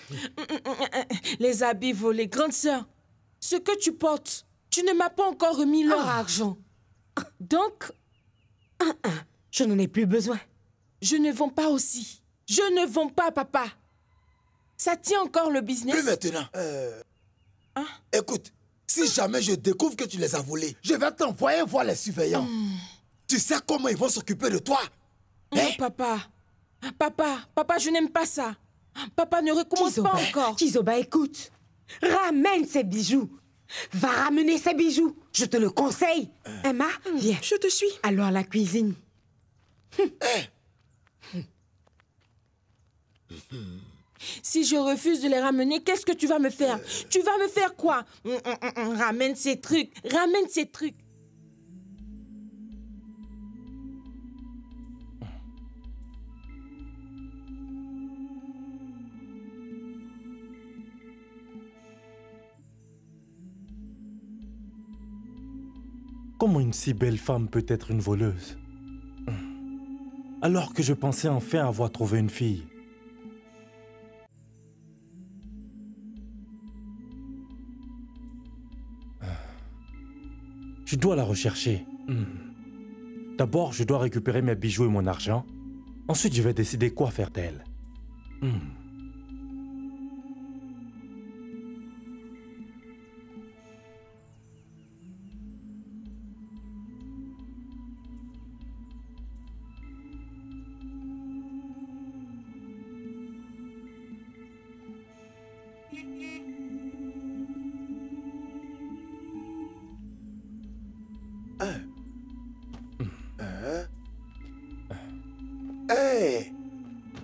Les habits volés. Grande sœur, ce que tu portes, tu ne m'as pas encore remis leur argent. Donc, Je n'en ai plus besoin. je ne vends pas aussi. Je ne vends pas, papa. Ça tient encore le business? Plus maintenant. Écoute, si jamais je découvre que tu les as volés, je vais t'envoyer voir les surveillants. Tu sais comment ils vont s'occuper de toi? Non, papa. Papa, je n'aime pas ça. Papa, ne recommence pas encore. Chizoba, écoute. Ramène ces bijoux. Va ramener ces bijoux. Je te le conseille. Emma, viens. Je te suis. Alors à la cuisine. Si je refuse de les ramener, qu'est-ce que tu vas me faire? Tu vas me faire quoi? Ramène ces trucs. Ramène ces trucs. Comment une si belle femme peut être une voleuse? Alors que je pensais enfin avoir trouvé une fille. Je dois la rechercher. D'abord, je dois récupérer mes bijoux et mon argent. Ensuite, je vais décider quoi faire d'elle.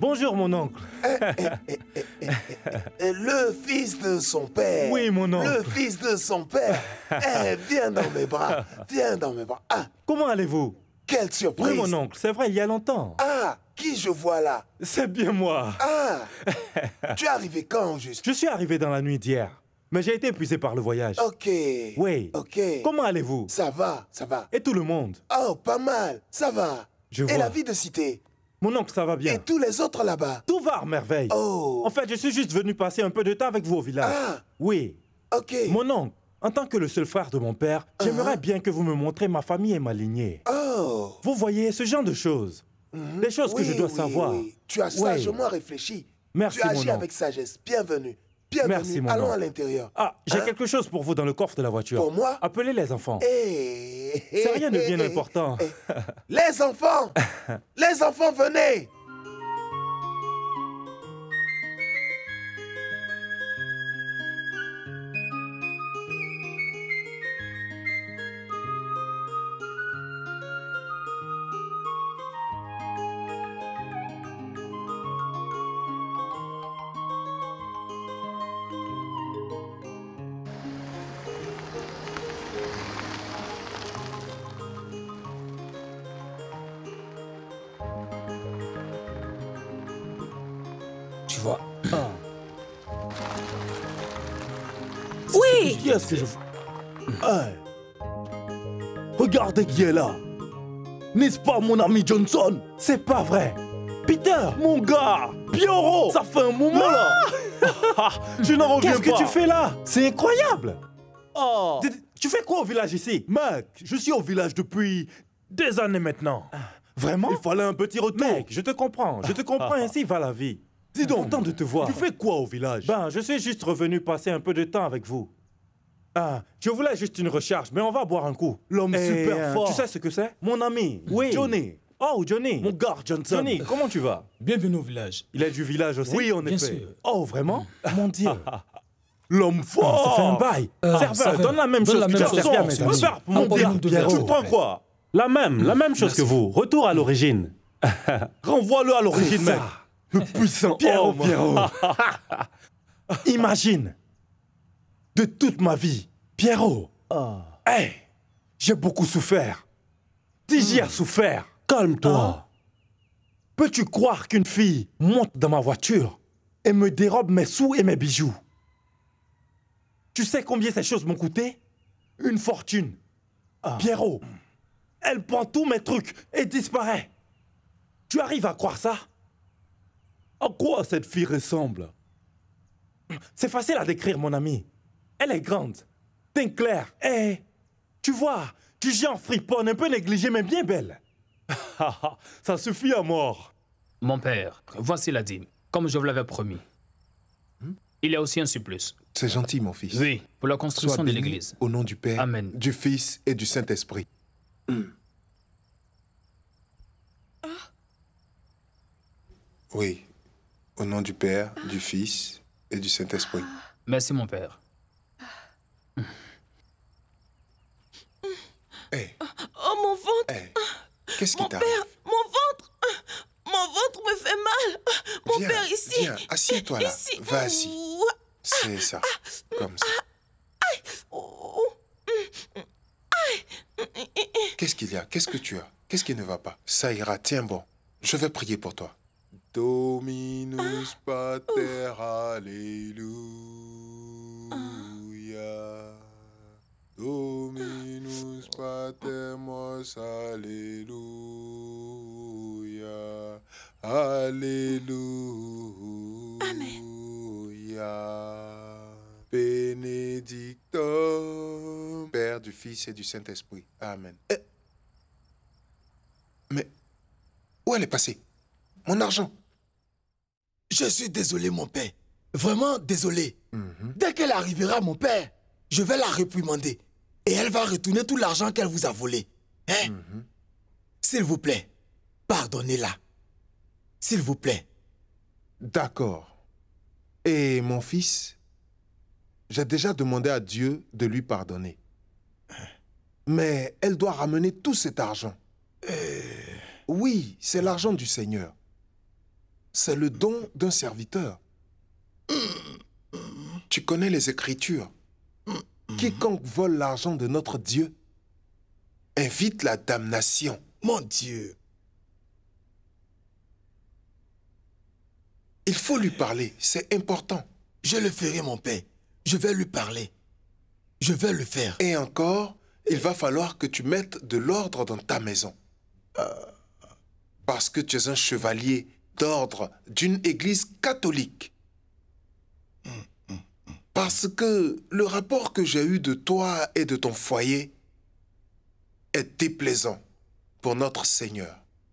Bonjour, mon oncle. Le fils de son père. Oui, mon oncle. Le fils de son père. Viens dans mes bras. Viens dans mes bras. Ah, Comment allez-vous? quelle surprise. Oui, mon oncle, c'est vrai, il y a longtemps. Ah, qui je vois là? C'est bien moi. Ah, tu es arrivé quand, juste? Je suis arrivé dans la nuit d'hier, mais j'ai été épuisé par le voyage. Ok. Oui. Ok. Comment allez-vous? Ça va, ça va. Et tout le monde? Oh, pas mal. Ça va. Je Et vois. la vie de cité? Mon oncle, ça va bien. Et tous les autres là-bas? Tout va à merveille. Oh. En fait, je suis juste venu passer un peu de temps avec vous au village. Ah. Oui. Ok. Mon oncle, en tant que le seul frère de mon père, j'aimerais bien que vous me montrez ma famille et ma lignée. Oh. Vous voyez, ce genre de choses. Des choses que Oui, je dois oui, savoir. oui. Tu as Oui. sagement réfléchi. Merci, Tu mon agis oncle. avec sagesse. Bienvenue. Bienvenue. Merci, mon Allons oncle. à l'intérieur. Ah, j'ai Hein? quelque chose pour vous dans le coffre de la voiture. Pour moi? Appelez les enfants. Eh, C'est rien de bien important. Les enfants! Les enfants, venez! Tu vois. Oui. Qui est-ce que je fais? Hey. Regardez qui est là. N'est-ce pas mon ami Johnson? C'est pas vrai. Peter, mon gars, Pierrot, ça fait un moment là. Je n'en reviens Qu'est-ce pas. que tu fais là? C'est incroyable. Oh. Tu fais quoi au village ici? Mec, je suis au village depuis des années maintenant. Vraiment? Il fallait un petit retour. Mec, je te comprends. Je te comprends, ainsi va la vie. Dis donc, Content de te voir. tu fais quoi au village? Ben, je suis juste revenu passer un peu de temps avec vous. Ah, je voulais juste une recharge, mais on va boire un coup. L'homme Et, super fort. Tu sais ce que c'est? Mon ami, Oui. Johnny. Oh, Johnny. Mon gars, Johnson. Johnny, comment tu vas? Bienvenue au village. Il est du village aussi? Oui, en Bien effet. sûr. Oh, vraiment? Mon Dieu. L'homme fort. Ça fait un bail. ça Serveur, fait- donne la même donne chose la que même tu as chose. servi à mes C'est amis. bon. Serve, mon Encore Dieu. une de Pierrot. verre. Tu prends quoi? La même chose que vous. Retour à l'origine. Renvoie-le à l'origine, C'est mec. ça. Le puissant Pierrot, homme. Pierrot. Imagine, de toute ma vie, Pierrot, hey, j'ai beaucoup souffert. Digi a souffert. Calme-toi. Peux-tu croire qu'une fille monte dans ma voiture et me dérobe mes sous et mes bijoux? Tu sais combien ces choses m'ont coûté? Une fortune. Pierrot, elle prend tous mes trucs et disparaît. Tu arrives à croire ça? À quoi cette fille ressemble? C'est facile à décrire, mon ami. Elle est grande, teint clair, et tu vois, du genre friponne, un peu négligée, mais bien belle. Ça suffit à mort. Mon père, voici la dîme, comme je vous l'avais promis. Il y a aussi un surplus. C'est gentil, mon fils. Oui, pour la Sois construction de béni l'église. au nom du Père, Amen. du Fils et du Saint-Esprit. Oui, au nom du Père, du Fils et du Saint-Esprit. Merci, mon père. Hé, Oh, mon ventre. hé, qu'est-ce qui Mon t'arrive? père, mon ventre. Mon ventre me fait mal. Mon Viens, père, ici. viens, assieds-toi là. Ici. Va assis. Ouah. C'est ça, comme ça. Oh. Qu'est-ce qu'il y a? Qu'est-ce que tu as? Qu'est-ce qui ne va pas? Ça ira, tiens bon. Je vais prier pour toi. Dominus Pater, Alléluia. Dominus Patermos, Alléluia. Alléluia. Bénédictum, Père, du Fils et du Saint-Esprit. Amen. Mais où elle est passée? Mon argent? Je suis désolé, mon père. Vraiment désolé. Dès qu'elle arrivera, mon père, je vais la réprimander. Et elle va retourner tout l'argent qu'elle vous a volé. Hein? S'il vous plaît, pardonnez-la. S'il vous plaît. D'accord. Et mon fils, j'ai déjà demandé à Dieu de lui pardonner. Mais elle doit ramener tout cet argent. Oui, c'est l'argent du Seigneur. C'est le don d'un serviteur. Tu connais les Écritures. Quiconque vole l'argent de notre Dieu invite la damnation. Mon Dieu. Il faut lui parler, c'est important. Je le ferai, mon père. Je vais lui parler. Je vais le faire. Et encore, il va falloir que tu mettes de l'ordre dans ta maison. Parce que tu es un chevalier d'ordre d'une église catholique. Parce que le rapport que j'ai eu de toi et de ton foyer est déplaisant pour notre Seigneur.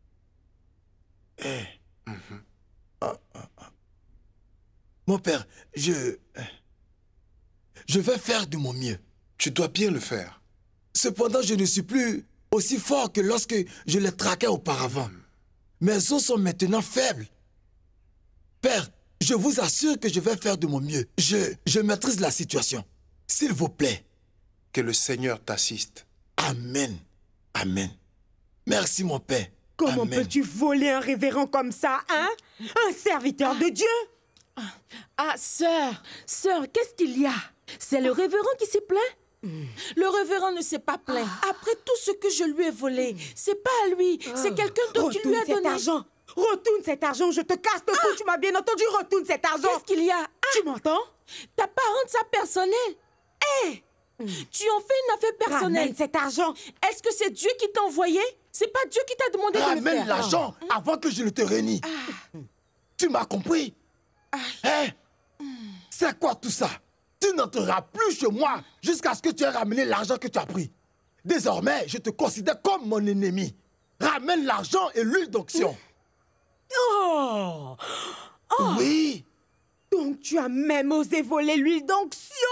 Mon père, je vais faire de mon mieux. Tu dois bien le faire. Cependant, je ne suis plus aussi fort que lorsque je les traquais auparavant. Mes os sont maintenant faibles. Père, je vous assure que je vais faire de mon mieux. Je maîtrise la situation. S'il vous plaît. Que le Seigneur t'assiste. Amen. Amen. Merci, mon père. Comment peux-tu voler un révérend comme ça, hein? Un serviteur de Dieu? Ah, sœur, qu'est-ce qu'il y a? C'est le révérend qui s'est plaint? Le révérend ne s'est pas plaint. Après tout ce que je lui ai volé, c'est pas à lui, c'est quelqu'un d'autre qui lui a donné. Retourne cet argent, je te casse le cou, tu m'as bien entendu, retourne cet argent. Qu'est-ce qu'il y a? Tu m'entends? T'as pas rendre ça personnel. Hé! Tu en fais une affaire personnelle. Ramène cet argent. Est-ce que c'est Dieu qui t'a envoyé? C'est pas Dieu qui t'a demandé de le faire. Ramène l'argent avant que je ne te réunis. Tu m'as compris? Hein? C'est quoi tout ça? Tu n'entreras plus chez moi jusqu'à ce que tu aies ramené l'argent que tu as pris. Désormais, je te considère comme mon ennemi. Ramène l'argent et l'huile d'onction. Oh! Oui. Donc tu as même osé voler l'huile d'onction?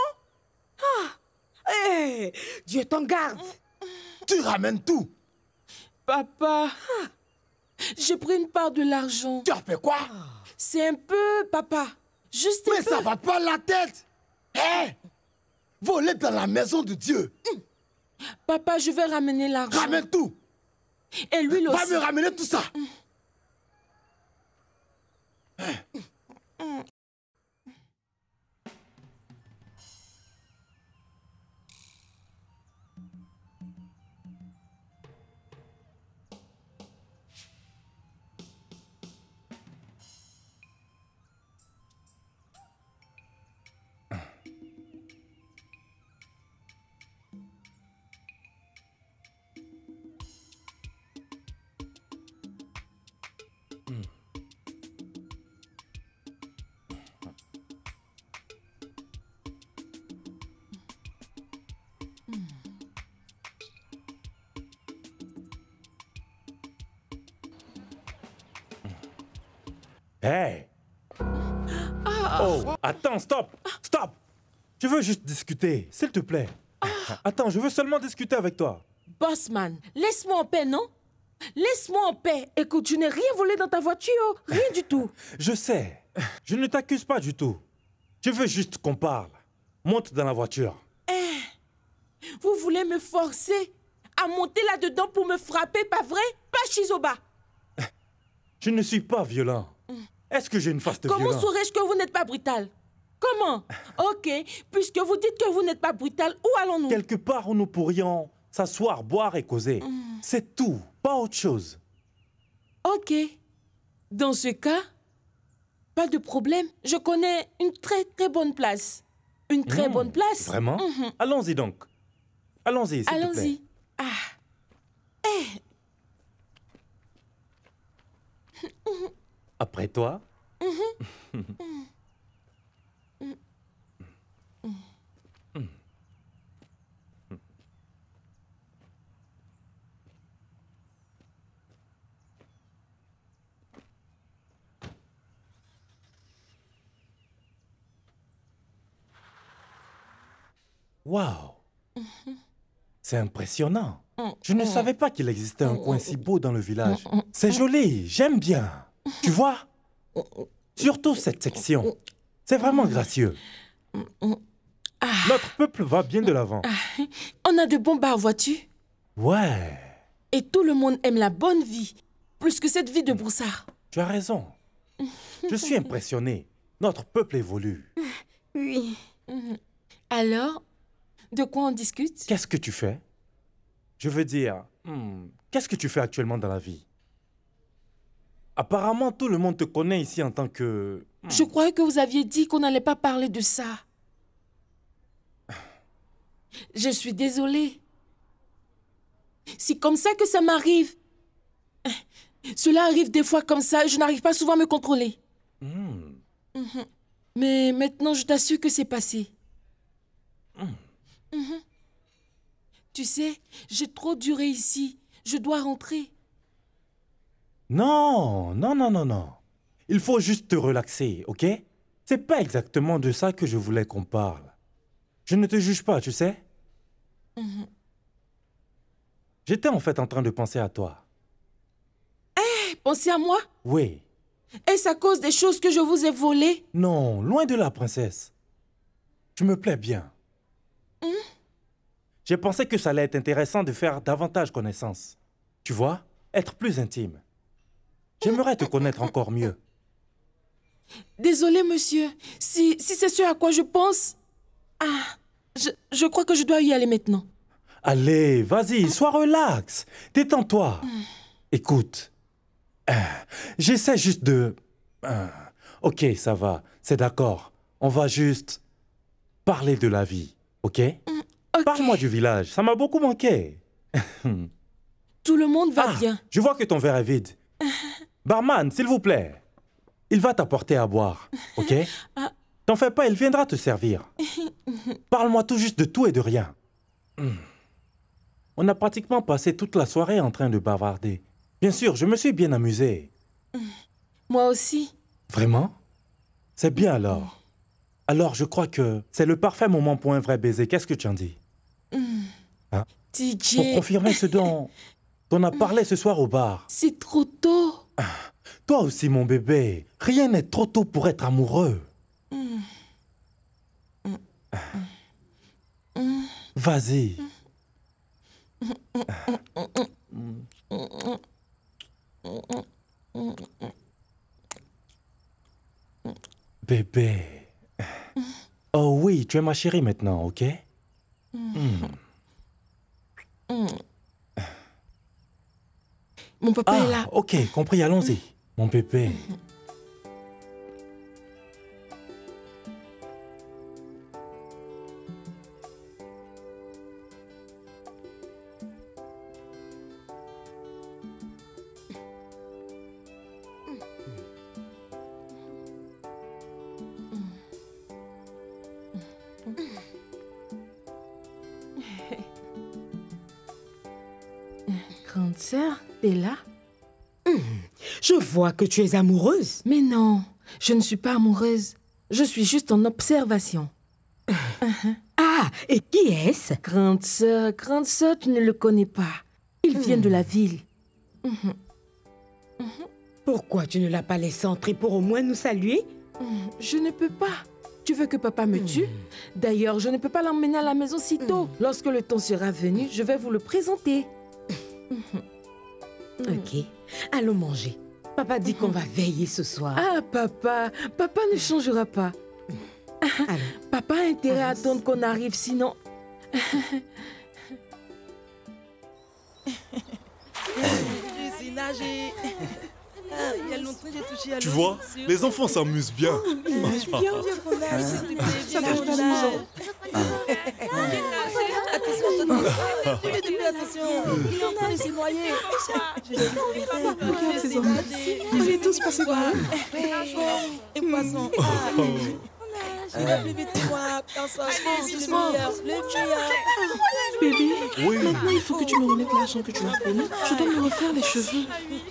Dieu t'en garde. Tu ramènes tout. Papa, j'ai pris une part de l'argent. Tu as fait quoi? C'est un peu, papa. Juste un Mais peu. ça va pas la tête. Hein? Voler dans la maison de Dieu. Papa, je vais ramener l'argent. Ramène tout. Et l'huile aussi. Va me ramener tout ça. Hey! Oh, attends, stop! Stop! Je veux juste discuter, s'il te plaît. Attends, je veux seulement discuter avec toi. Bossman, laisse-moi en paix, non? Laisse-moi en paix. Écoute, je n'ai rien volé dans ta voiture. Rien du tout. Je sais. Je ne t'accuse pas du tout. Je veux juste qu'on parle. Monte dans la voiture. Vous voulez me forcer à monter là-dedans pour me frapper, pas vrai? Pas Shizoba. Je ne suis pas violent. Est-ce que j'ai une face de Comment violent? saurais-je que vous n'êtes pas brutal? Comment? Ok, puisque vous dites que vous n'êtes pas brutal, où allons-nous? Quelque part où nous pourrions s'asseoir, boire et causer. C'est tout, pas autre chose. Ok. Dans ce cas, pas de problème. Je connais une très très bonne place. Une très bonne place. Vraiment? Allons-y donc. Allons-y, s'il te plaît. Allons-y. Après toi? Waouh! C'est impressionnant. Je ne savais pas qu'il existait un coin si beau dans le village. C'est joli, j'aime bien. Tu vois? Surtout cette section. C'est vraiment gracieux. Notre peuple va bien de l'avant. On a de bons bars, vois-tu? Ouais, Et tout le monde aime la bonne vie, plus que cette vie de broussard. tu as raison. Je suis impressionné. Notre peuple évolue. Oui. Alors, de quoi on discute? Qu'est-ce que tu fais? Je veux dire, qu'est-ce que tu fais actuellement dans la vie? Apparemment, tout le monde te connaît ici en tant que... Je croyais que vous aviez dit qu'on n'allait pas parler de ça. Je suis désolée. C'est comme ça que ça m'arrive. Cela arrive des fois comme ça et je n'arrive pas souvent à me contrôler. Mais maintenant, je t'assure que c'est passé. Tu sais, j'ai trop duré ici. Je dois rentrer. Non. Il faut juste te relaxer, ok? C'est pas exactement de ça que je voulais qu'on parle. Je ne te juge pas, tu sais? J'étais en fait en train de penser à toi. Pensez à moi? Oui. Est-ce à cause des choses que je vous ai volées? Non, loin de là, princesse. Tu me plais bien. J'ai pensé que ça allait être intéressant de faire davantage connaissance. Tu vois? Être plus intime. J'aimerais te connaître encore mieux. Désolé, monsieur. Si c'est ce à quoi je pense... Je crois que je dois y aller maintenant. Allez, vas-y, sois relax. Détends-toi. Écoute, j'essaie juste de... ok, ça va, c'est d'accord. On va juste parler de la vie, ok? Ok. Parle-moi du village, ça m'a beaucoup manqué. Tout le monde va bien. Je vois que ton verre est vide. Barman, s'il vous plaît. Il va t'apporter à boire, ok? T'en fais pas, il viendra te servir. Parle-moi tout juste de tout et de rien. On a pratiquement passé toute la soirée en train de bavarder. Bien sûr, je me suis bien amusé. Moi aussi. Vraiment? C'est bien alors. Alors, je crois que c'est le parfait moment pour un vrai baiser. Qu'est-ce que tu en dis? Hein? DJ... Pour confirmer ce dont on a parlé ce soir au bar. C'est trop tôt. Toi aussi, mon bébé. Rien n'est trop tôt pour être amoureux. Vas-y. Bébé. Oh oui, tu es ma chérie maintenant, ok? Mon papa est là. Ok, compris, allons-y. Mon bébé. Grande sœur, t'es là? Je vois que tu es amoureuse. Mais non, je ne suis pas amoureuse. Je suis juste en observation. Ah, et qui est-ce? Grande sœur, tu ne le connais pas. Il vient de la ville. Pourquoi tu ne l'as pas laissé entrer pour au moins nous saluer? Je ne peux pas. Tu veux que papa me tue? D'ailleurs, je ne peux pas l'emmener à la maison si tôt. Lorsque le temps sera venu, je vais vous le présenter. Ok, allons manger. Papa dit qu'on va veiller ce soir. Ah, papa ne changera pas. Allons. Papa a intérêt à attendre qu'on arrive, sinon... Tu vois, les enfants s'amusent bien. Ça doit être amusant. Regarde ces hommes. On est tous passés par là. Bébé, Oui. maintenant il faut que tu me remettes l'argent que tu as promis. Je dois me refaire les cheveux.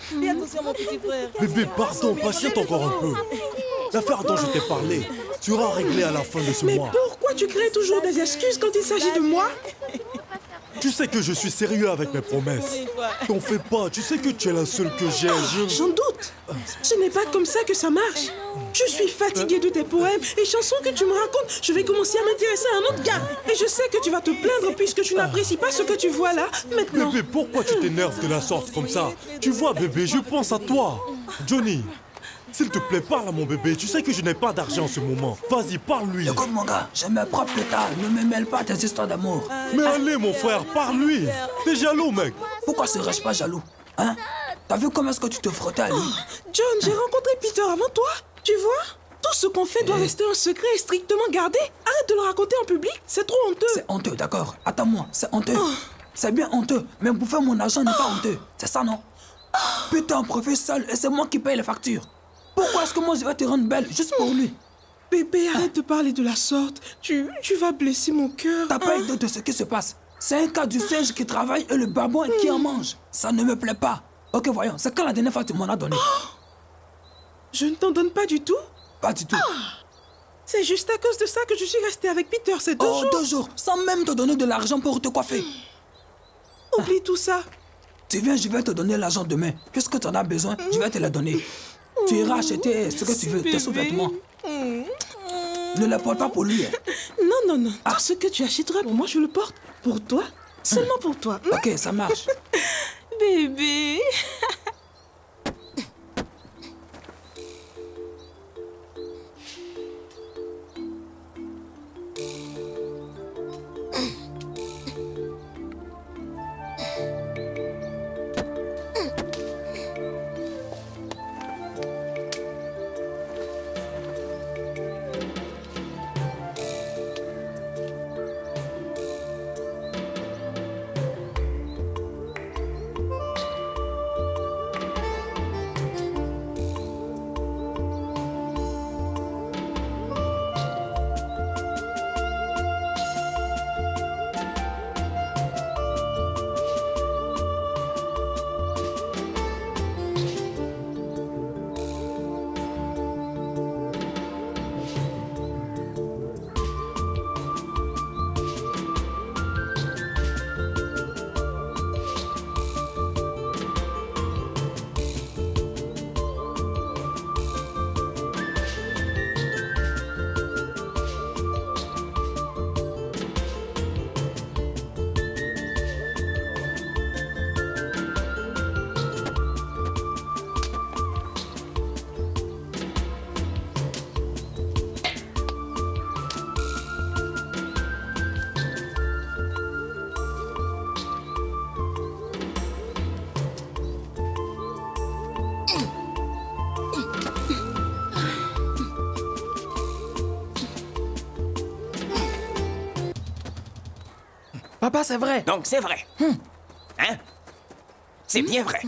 Bébé, pardon, patiente encore un peu. L'affaire dont je t'ai parlé sera réglée à la fin de ce Mais mois. pourquoi tu crées toujours des excuses quand il s'agit de moi? Tu sais que je suis sérieux avec mes promesses. T'en fais pas, tu sais que tu es la seule que j'ai. J'en doute. Ce n'est pas comme ça que ça marche. Je suis fatiguée de tes poèmes et chansons que tu me racontes. Je vais commencer à m'intéresser à un autre gars. Et je sais que tu vas te plaindre puisque tu n'apprécies pas ce que tu vois là, maintenant. Bébé, pourquoi tu t'énerves de la sorte comme ça? Tu vois, bébé, je pense à toi. Johnny, S'il te plaît, parle à mon bébé. Tu sais que je n'ai pas d'argent en ce moment. Vas-y, parle-lui. Écoute mon gars, j'ai mes propres états. Ne me mêle pas à tes histoires d'amour. Mais allez, mon frère, parle-lui. T'es jaloux, mec. Pourquoi serais-je pas jaloux? Hein? T'as vu comment est-ce que tu te frottais à lui? John, j'ai rencontré Peter avant toi. Tu vois? Tout ce qu'on fait doit rester un secret et strictement gardé. Arrête de le raconter en public, c'est trop honteux. C'est honteux, d'accord. Attends-moi, c'est honteux. C'est bien honteux, mais bouffer mon argent n'est pas honteux. C'est ça, non? Peter en profite seul et c'est moi qui paye les factures. Pourquoi est-ce que moi je vais te rendre belle juste pour lui? Bébé, arrête de parler de la sorte. Tu vas blesser mon cœur. T'as pas idée de ce qui se passe. C'est un cas du singe qui travaille et le babouin qui en mange. Ça ne me plaît pas. Ok, voyons, c'est quand la dernière fois que tu m'en as donné? Je ne t'en donne pas du tout? Pas du tout. C'est juste à cause de ça que je suis restée avec Peter ces 2 jours. 2 jours, sans même te donner de l'argent pour te coiffer. Oublie tout ça. Tu viens, je vais te donner l'argent demain. Puisque tu en as besoin, je vais te la donner. Tu iras acheter ce que tu veux, tes sous-vêtements. Ne les porte pas pour lui. Non. Tout ce que tu achèteras pour moi, je le porte. Pour toi. Seulement pour toi. Ok, ça marche. Bébé. Papa, c'est vrai. Donc c'est vrai. Hein? C'est bien vrai.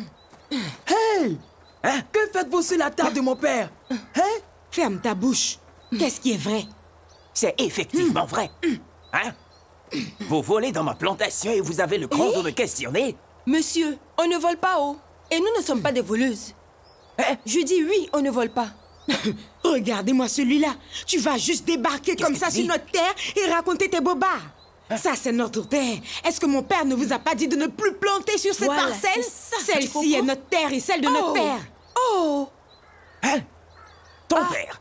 Hey! Hein? Que faites-vous sur la table de mon père? Hein? Ferme ta bouche. Qu'est-ce qui est vrai? C'est effectivement vrai. Hein? Vous volez dans ma plantation et vous avez le cran de me questionner? Monsieur, on ne vole pas, oh. Et nous ne sommes pas des voleuses. Hein? Je dis oui, on ne vole pas. Regardez-moi celui-là. Tu vas juste débarquer comme ça sur notre terre et raconter tes bobards. Ça, c'est notre terre. Est-ce que mon père ne vous a pas dit de ne plus planter sur cette parcelle? Celle-ci est notre terre et celle de notre père. Oh! Hein? Ton père?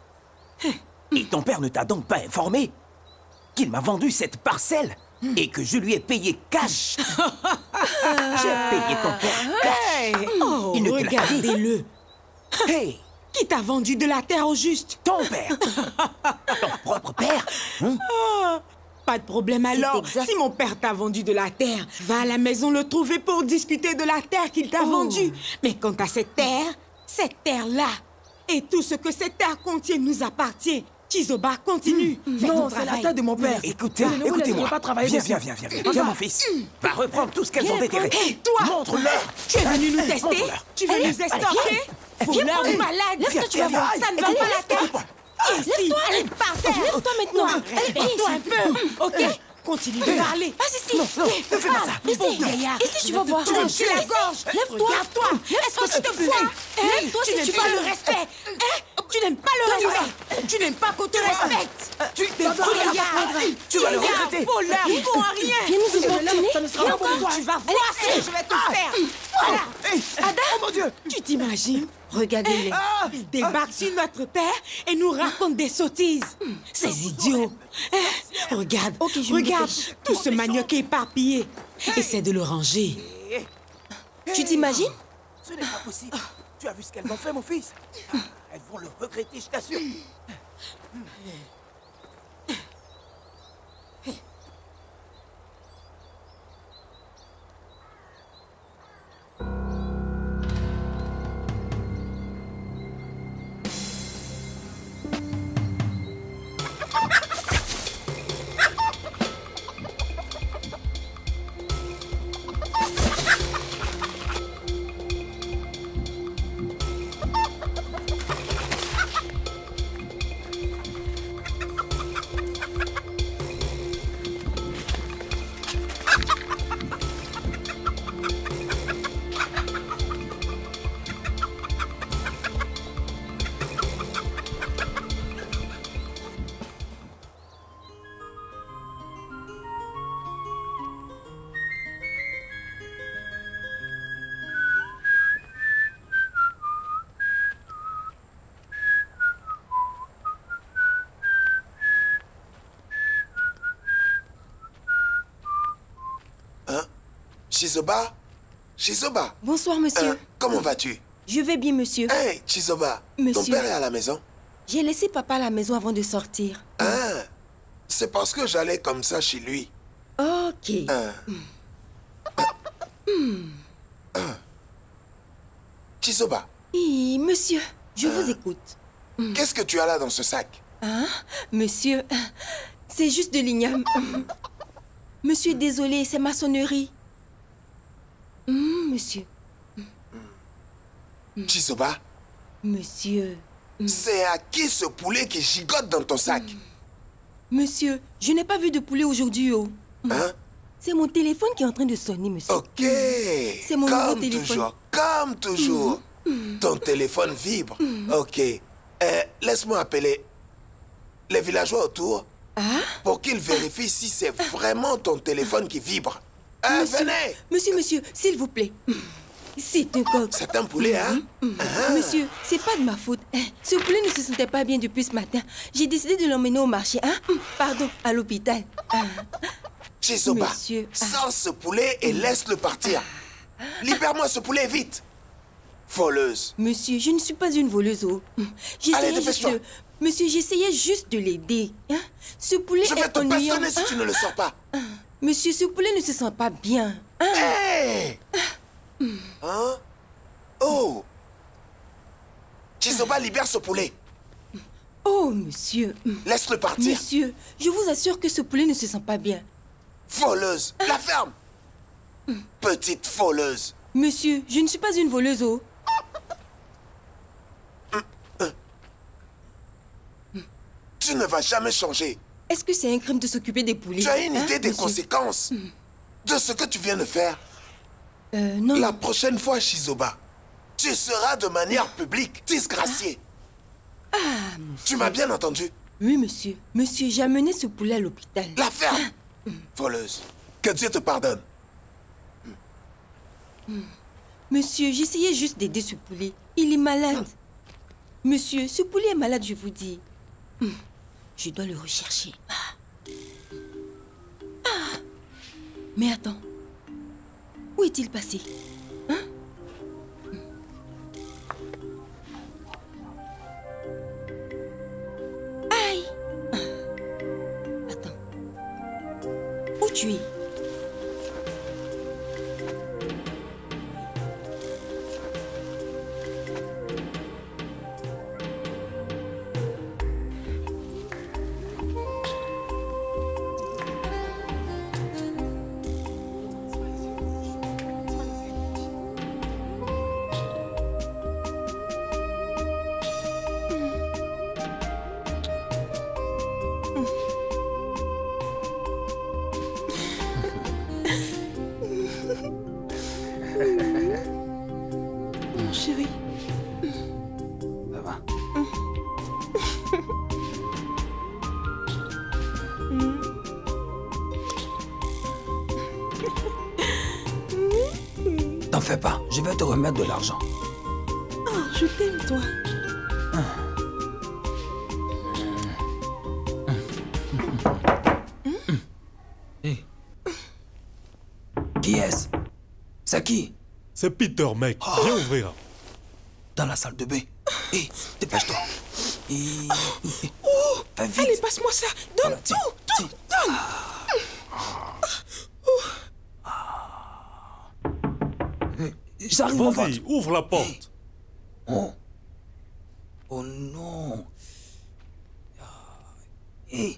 Et ton père ne t'a donc pas informé qu'il m'a vendu cette parcelle et que je lui ai payé cash? J'ai payé ton père cash. Oh, il ne te l'a pas dit. regardez-le. Hey! Qui t'a vendu de la terre au juste? Ton père. Ton propre père. Pas de problème alors. Si mon père t'a vendu de la terre, va à la maison le trouver pour discuter de la terre qu'il t'a vendue. Mais quant à cette terre-là, et tout ce que cette terre contient nous appartient. Chizoba, continue. Non, c'est la terre de mon père. Écoutez-moi. Viens, mon fils. Va reprendre tout ce qu'elles ont déterré. Et toi, montre-leur. Tu es venu nous tester? Tu veux nous estorquer? Voleur ou malade? Lève-toi, tu vas voir. Ça ne va pas la tête. Lève-toi, allez, par terre. Lève-toi maintenant. Lève-toi un peu, ok? Continue de parler. Vas ici. Non, ne fais pas ça. Ici, tu vas voir. Trancher la gorge. Lève-toi. Regarde-toi. Est-ce que tu te vois? Lève-toi Tu si n'aimes tu pas veux. le respect. Tu n'aimes pas le respect. Tu n'aimes pas qu'on te respecte. Tu vas le regretter. Voleur, bon à rien. Viens nous importuner. Viens encore. Tu vas voir ce que je vais te faire. Voilà. Ada, oh mon Dieu. Tu t'imagines? Regardez-les. Ils débarquent sur notre père et nous racontent des sottises. Ces idiots. Regarde, regarde, tout ce manioc est éparpillé. Essaie de le ranger. Tu t'imagines? Ce n'est pas possible. Tu as vu ce qu'elles ont fait, mon fils? Elles vont le regretter, je t'assure. Chizoba? Chizoba? Bonsoir, monsieur. Comment vas-tu? Je vais bien, monsieur. Hey, Chizoba, Monsieur. ton père est à la maison? J'ai laissé papa à la maison avant de sortir. Ah, c'est parce que j'allais comme ça chez lui. Ok. Chizoba, Monsieur, je vous écoute. qu'est-ce que tu as là dans ce sac? Hein? Monsieur, c'est juste de l'igname. Monsieur, désolé, c'est maçonnerie. Monsieur. Chizoba? Monsieur. C'est à qui ce poulet qui gigote dans ton sac? Monsieur, je n'ai pas vu de poulet aujourd'hui, oh. Hein? C'est mon téléphone qui est en train de sonner, monsieur. Ok. C'est mon nouveau téléphone. Comme toujours. Ton téléphone vibre. Ok. Laisse-moi appeler les villageois autour pour qu'ils vérifient si c'est vraiment ton téléphone qui vibre. Venez! Monsieur, s'il vous plaît. C'est un coq. C'est un poulet, hein? Monsieur, c'est pas de ma faute. Ce poulet ne se sentait pas bien depuis ce matin. J'ai décidé de l'emmener au marché, hein? Pardon, à l'hôpital. Chizoba, Monsieur, sors ce poulet et laisse-le partir. Libère-moi ce poulet, vite. Voleuse. Monsieur, je ne suis pas une voleuse. Allez, dépêche-toi. Monsieur, j'essayais juste de l'aider. Hein? Ce poulet Je vais te bastonner si tu ne le sors pas. Monsieur, ce poulet ne se sent pas bien. Hey! Hein? Oh! Chizoba, libère ce poulet. Oh, monsieur. Laisse-le partir. Monsieur, je vous assure que ce poulet ne se sent pas bien. Voleuse, la ferme. Petite voleuse. Monsieur, je ne suis pas une voleuse, oh. Tu ne vas jamais changer. Est-ce que c'est un crime de s'occuper des poulets? Tu as une idée des monsieur? conséquences de ce que tu viens de faire? Non. La prochaine fois, Chizoba, tu seras de manière publique disgracié. Tu m'as bien entendu? Oui, monsieur. Monsieur, j'ai amené ce poulet à l'hôpital. La ferme. Voleuse. Que Dieu te pardonne. Monsieur, j'essayais juste d'aider ce poulet. Il est malade. Monsieur, ce poulet est malade, je vous dis. Je dois le rechercher. Mais attends. Où est-il passé? Hein? Aïe! Attends. Où tu es? Mon chéri. Ça va? T'en fais pas, je vais te remettre de l'argent. Oh, je t'aime, toi. Hey. Qui est-ce? C'est qui? C'est Peter, mec. Viens ouvrir. Dans la salle de bain. Hé, dépêche-toi. Va vite. Allez, passe-moi ça. Donne tout, donne. J'arrive, mon pote. Vas-y, ouvre la porte. Oh. Oh non. Hé.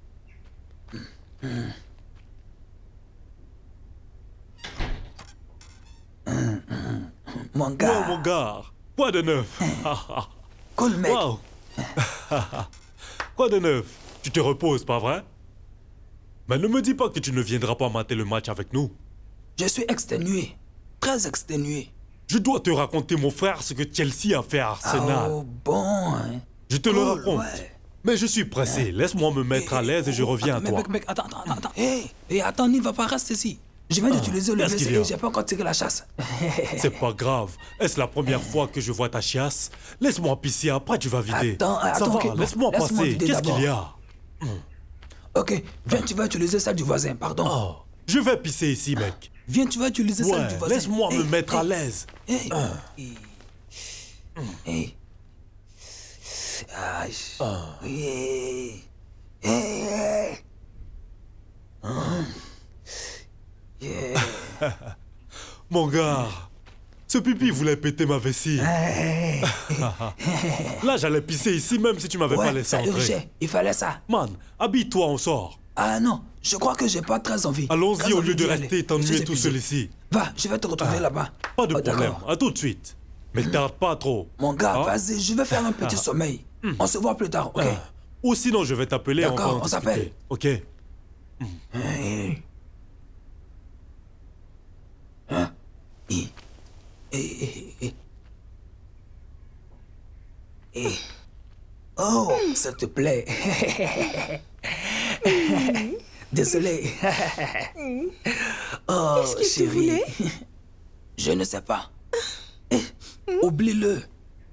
Mon gars. Wow, mon gars. Quoi de neuf? Cool, mec. Wow. Quoi de neuf? Tu te reposes, pas vrai? Mais ne me dis pas que tu ne viendras pas mater le match avec nous. Je suis exténué. Très exténué. Je dois te raconter, mon frère, ce que Chelsea a fait à Arsenal. Oh, bon, hein. Je te le raconte. Ouais. Mais je suis pressé. Laisse-moi me mettre à l'aise et je reviens à toi. Mec, attends. Hé, attends, n'y va pas, reste ici. Je viens d'utiliser le qu'est-ce qu'il y a? WC et j'ai pas encore tiré la chasse. C'est pas grave. Est-ce la première fois que je vois ta chiasse? Laisse-moi pisser, après tu vas vider. Attends, Ça va, ok, bon, laisse-moi passer. vider Qu'est-ce qu'il y a? Ok, viens, tu vas utiliser celle du voisin, pardon. Oh, je vais pisser ici, mec. Viens, tu vas utiliser celle Ouais, du voisin. laisse-moi me mettre à l'aise. Hey. Aïe. Hey. Hey. Yeah. Mon gars, ce pipi voulait péter ma vessie. Là, j'allais pisser ici même si tu m'avais pas laissé ça entrer. urgeait, il fallait ça. Man, habille-toi, on sort. Ah non, je crois que j'ai pas très envie. Allons-y Très au envie lieu de d'y rester aller. t'ennuyer Je suis tout épuisé. seul ici. Va, je vais te retrouver là-bas. Pas de problème, d'accord. à tout de suite. Mais tarde pas trop. Mon gars, Hein? vas-y, je vais faire un petit sommeil. On se voit plus tard, ok? Ou sinon, je vais t'appeler, on va D'accord, en on discuter. s'appelle. Ok. Hein? Oh, s'il te plaît. Désolé. Oh, Qu'est-ce qu'il te chérie. voulait? Je ne sais pas. Oublie-le.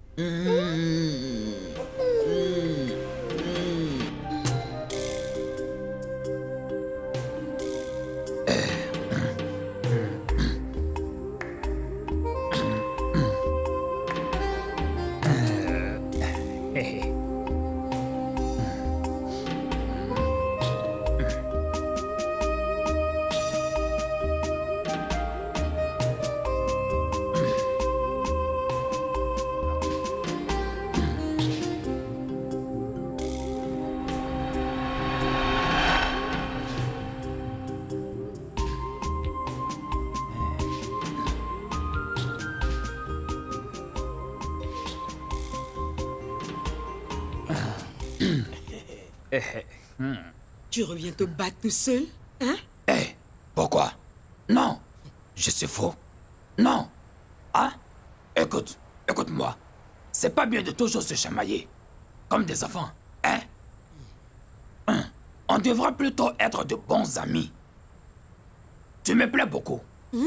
Tu reviens te battre tout seul, hein? Hé, pourquoi? Non, je suis faux. Non. Hein? Écoute-moi. C'est pas bien de toujours se chamailler. Comme des enfants, hein? On devrait plutôt être de bons amis. Tu me plais beaucoup.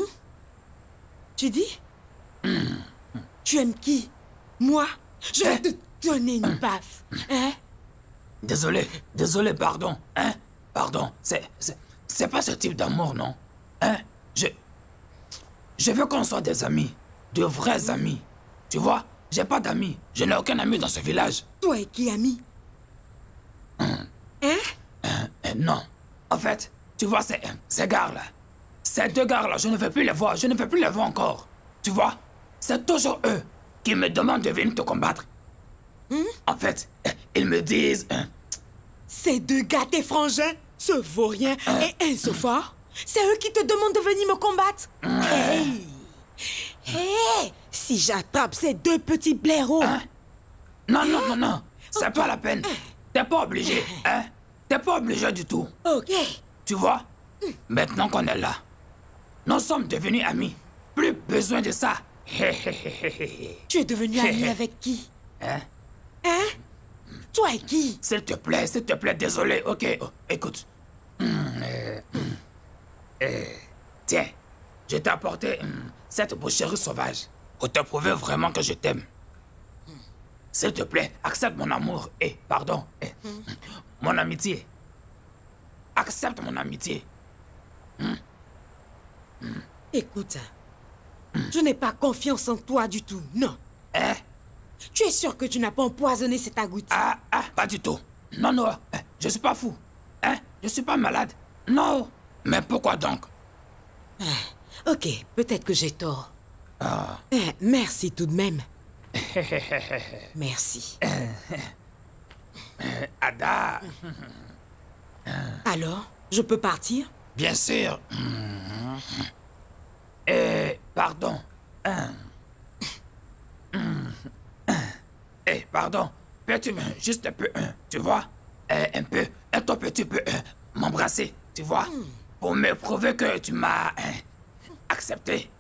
Tu dis? Tu aimes qui? Moi? Je vais te donner une baffe, hein? Désolé, pardon, hein? Pardon, c'est pas ce type d'amour, non? Hein? Je veux qu'on soit des amis, de vrais amis. Tu vois, j'ai pas d'amis, je n'ai aucun ami dans ce village. Toi et qui, ami? Non, en fait, tu vois ces gars-là, ces deux gars-là, je ne veux plus les voir, encore. Tu vois, c'est toujours eux qui me demandent de venir te combattre. En fait, ils me disent... Ces deux gars, tes frangins, ce vaurien et Ensofa, c'est eux qui te demandent de venir me combattre. Hey, si j'attrape ces deux petits blaireaux... Non, c'est pas la peine. T'es pas obligé, hein? T'es pas obligé du tout. Ok. Tu vois, maintenant qu'on est là, nous sommes devenus amis. Plus besoin de ça. Tu es devenu ami avec qui? Hein? Toi et qui? S'il te plaît, désolé, ok. Oh, écoute. Tiens, je t'ai apporté cette boucherie sauvage pour te prouver vraiment que je t'aime. S'il te plaît, accepte mon amour mon amitié. Accepte mon amitié. Écoute, je n'ai pas confiance en toi du tout, non. Tu es sûr que tu n'as pas empoisonné cet agouti? Pas du tout. Non, non, je suis pas fou. Hein? Je suis pas malade. Non. Mais pourquoi donc? Ok, peut-être que j'ai tort. Merci tout de même. Merci. Ada. Alors, je peux partir? Bien sûr. Pardon. Pardon. Peux-tu juste un peu, tu vois? Un peu, un tout petit peu m'embrasser, tu vois? Pour me prouver que tu m'as accepté.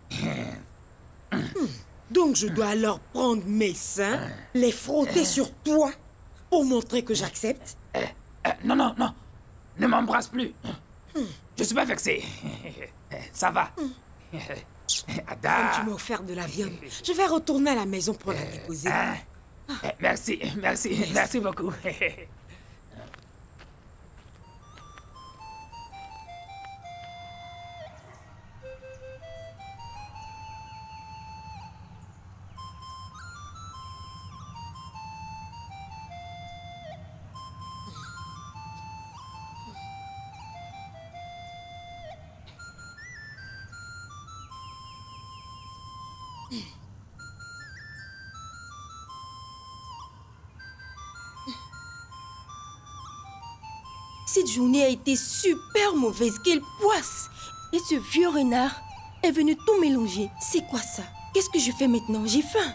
Donc je dois alors prendre mes seins, les frotter sur toi pour montrer que j'accepte? Non, non, non. Ne m'embrasse plus. Je suis pas vexé. Ça va. Ada. Comme tu m'as offert de la viande, je vais retourner à la maison pour la déposer. Merci, merci, merci beaucoup. Cette journée a été super mauvaise, quelle poisse! Et ce vieux renard est venu tout mélanger. C'est quoi ça? Qu'est-ce que je fais maintenant? J'ai faim.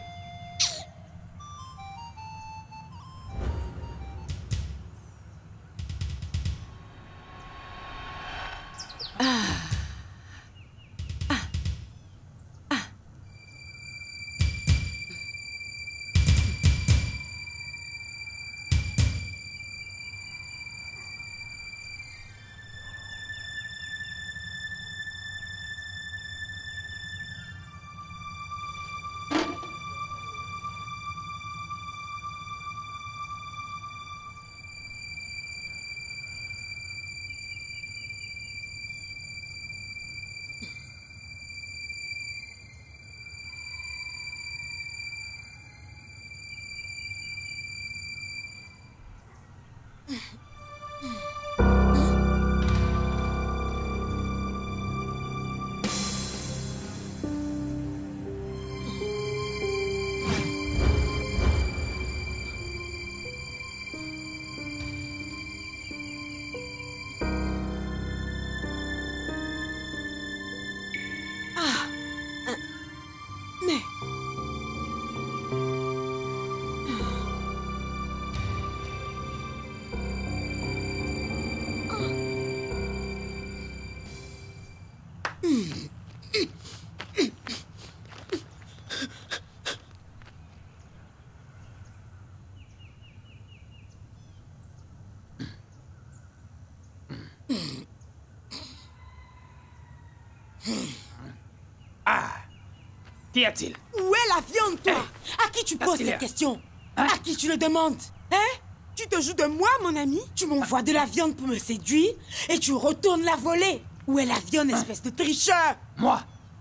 Qu'y a-t-il? Où est la viande, toi? À qui tu poses cette question? À qui tu le demandes? Hein? Tu te joues de moi, mon ami? Tu m'envoies de la viande pour me séduire et tu retournes la voler. Où est la viande, espèce de tricheur? Moi?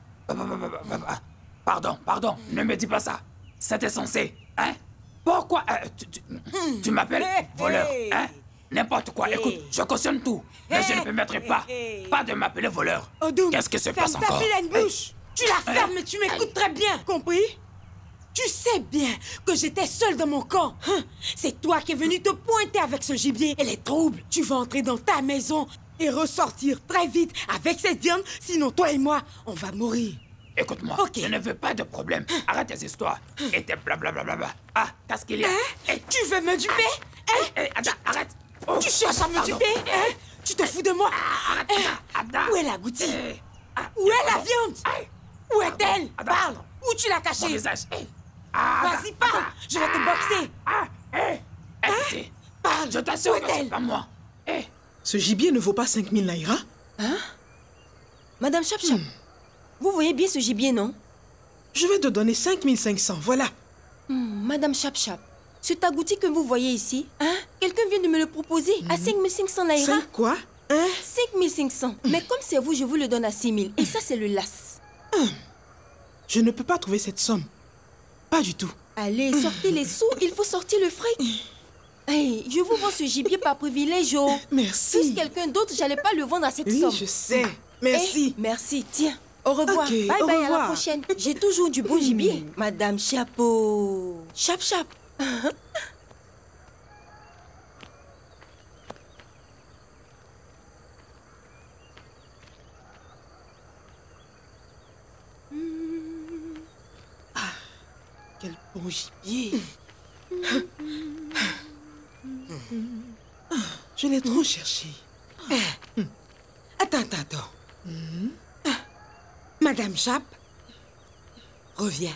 Pardon, ne me dis pas ça. C'était censé, hein? Pourquoi tu m'appelles voleur, hein? N'importe quoi, écoute, je cautionne tout. Mais je ne permettrai pas de m'appeler voleur. Qu'est-ce qui se passe encore? Ferme ta vilaine bouche! Tu la fermes, mais tu m'écoutes très bien, compris? Tu sais bien que j'étais seule dans mon camp. C'est toi qui es venu te pointer avec ce gibier et les troubles. Tu vas entrer dans ta maison et ressortir très vite avec cette viande, sinon toi et moi, on va mourir. Écoute-moi, je ne veux pas de problème. Arrête tes histoires et tes blablabla. Qu'est-ce qu'il y a? Tu veux me duper? Arrête. Tu cherches à me duper? Tu te fous de moi? Où est la goutille? Où est la viande? Où est-elle? Parle! Où tu l'as cachée? Mon visage. Vas-y, parle! Je vais te boxer! Écoutez, parle! Je t'assure que c'est pas moi. Ce gibier ne vaut pas 5000 naira? Hein? Madame Chapchap, vous voyez bien ce gibier, non? Je vais te donner 5500, voilà. Madame Chapchap, cet agouti que vous voyez ici, hein? Quelqu'un vient de me le proposer à 5500 naira. 5 quoi? Hein? 5500. Mais comme c'est vous, je vous le donne à 6000. Et ça, c'est le las. Je ne peux pas trouver cette somme. Pas du tout. Allez, sortez les sous, il faut sortir le fric. Hey, je vous vends ce gibier par privilège, oh. Merci. Plus quelqu'un d'autre, j'allais pas le vendre à cette somme. Oui, je sais. Merci. Merci, tiens. Au revoir. Ok, bye au bye, revoir. à la prochaine. J'ai toujours du bon gibier. Madame Chapeau. Chap, chap. Quel bon gibier. Je l'ai trop cherché. Attends. Madame Chap, reviens.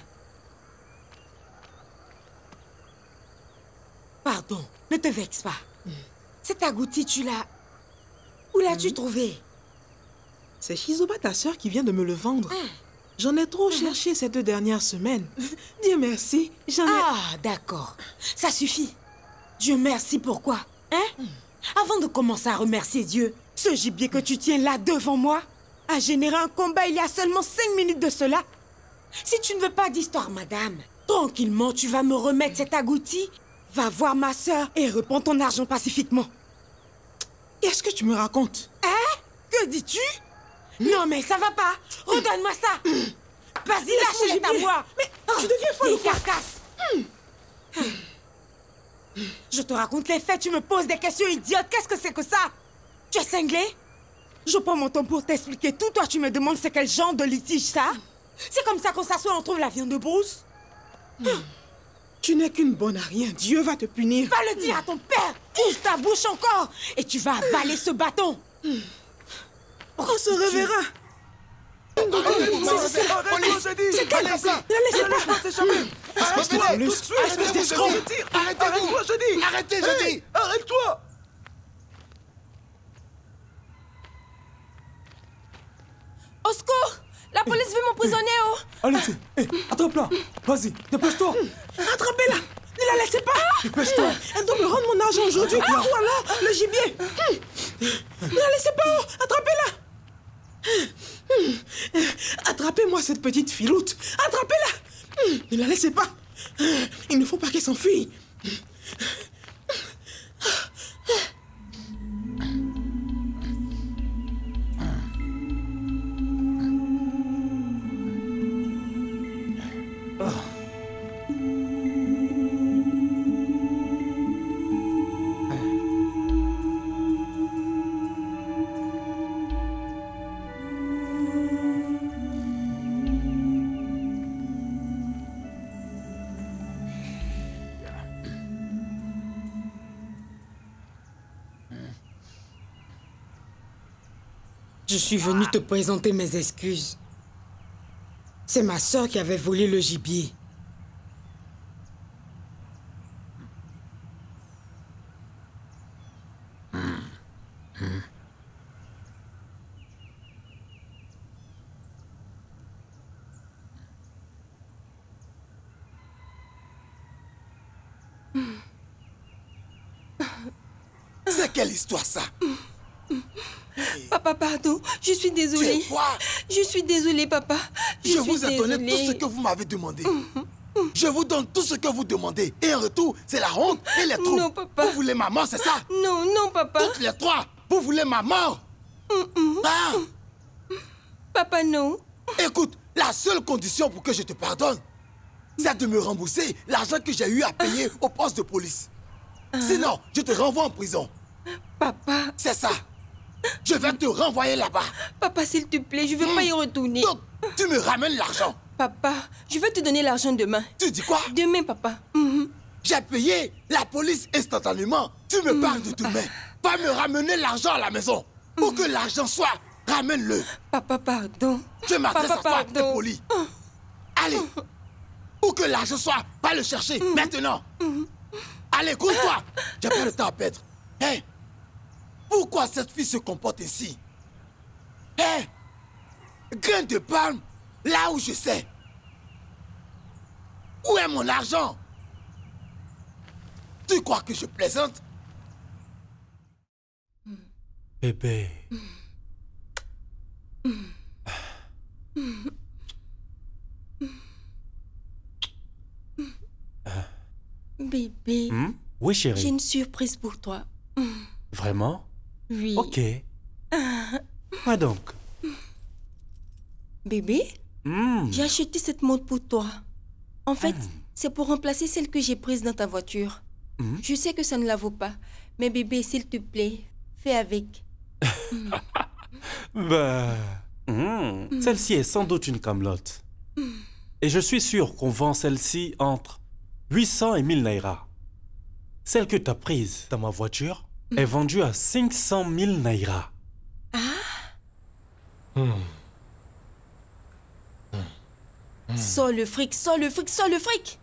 Pardon, ne te vexe pas. Cet agouti, tu l'as... Où l'as-tu trouvé? C'est Shizoba, ta sœur, qui vient de me le vendre. J'en ai trop cherché ces 2 dernières semaines. Dieu merci, j'en ai... Ah, d'accord. Ça suffit. Dieu merci, pourquoi? Hein? Avant de commencer à remercier Dieu, ce gibier que tu tiens là devant moi a généré un combat il y a seulement 5 minutes de cela. Si tu ne veux pas d'histoire, madame, tranquillement, tu vas me remettre cet agouti. Va voir ma sœur et reprends ton argent pacifiquement. Qu'est-ce que tu me racontes? Hein? Que dis-tu? Non, mais ça va pas. Redonne-moi ça. Vas-y, lâche-les à moi. Mais tu deviens folle ou quoi? Carcasse. Je te raconte les faits, tu me poses des questions idiotes. Qu'est-ce que c'est que ça? Tu es cinglé? Je prends mon temps pour t'expliquer tout. Toi, tu me demandes c'est quel genre de litige ça? C'est comme ça qu'on s'assoit et on trouve la viande de brousse? Tu n'es qu'une bonne à rien. Dieu va te punir. Va le dire à ton père. Ouvre ta bouche encore et tu vas avaler ce bâton. On se reverra. C'est quel ça? Ne laissez pas s'échapper. Arrêtez-toi tout de suite. Arrêtez-vous, je dis. Arrêtez, je dis. Arrête-toi. Au secours! La police veut m'emprisonner, oh! Allez, attrape-la. Vas-y, dépêche-toi. Attrapez-la. Ne la laissez pas. Dépêche-toi. Elle doit me rendre mon argent aujourd'hui. Ou alors le gibier. Ne la laissez pas, oh! Attrapez-la. Attrapez-moi cette petite filoute. Attrapez-la. Ne la laissez pas. Il ne faut pas qu'elle s'enfuie. Je suis venu te présenter mes excuses. C'est ma sœur qui avait volé le gibier. C'est quelle histoire ça? Papa, pardon, je suis désolée. Tu es quoi? Je suis désolée, papa. Je vous ai donné tout ce que vous m'avez demandé. Je vous donne tout ce que vous demandez. Et en retour, c'est la honte et les trous. Non, papa. Vous voulez ma mort, c'est ça? Non, non, papa. Toutes les trois, vous voulez ma mort? Ah. Papa, non. Écoute, la seule condition pour que je te pardonne, c'est de me rembourser l'argent que j'ai eu à payer au poste de police. Sinon, je te renvoie en prison. Papa. C'est ça. Je vais te renvoyer là-bas. Papa, s'il te plaît, je ne veux pas y retourner. Donc, tu me ramènes l'argent. Papa, je vais te donner l'argent demain. Tu dis quoi? Demain, papa. J'ai payé la police instantanément. Tu me parles de demain. Va me ramener l'argent à la maison. Où que l'argent soit, ramène-le. Papa, pardon. Je m'adresse à toi, pardon. t'es poli. Allez. Où que l'argent soit, va le chercher maintenant. Allez, cours-toi. J'ai pas le temps à perdre. Hein? Pourquoi cette fille se comporte ainsi? Hein? Grain de palme, là où je sais. Où est mon argent? Tu crois que je plaisante? Bébé. Bébé. Oui, chérie. J'ai une surprise pour toi. Vraiment? Oui. Ok. Quoi donc? Bébé, j'ai acheté cette montre pour toi. En fait, c'est pour remplacer celle que j'ai prise dans ta voiture. Je sais que ça ne la vaut pas. Mais bébé, s'il te plaît, fais avec. Celle-ci est sans doute une camelote. Et je suis sûr qu'on vend celle-ci entre 800 et 1000 naira. Celle que tu as prise dans ma voiture est vendue à 500 000 naira. Sors le fric, sors le fric, sors le fric.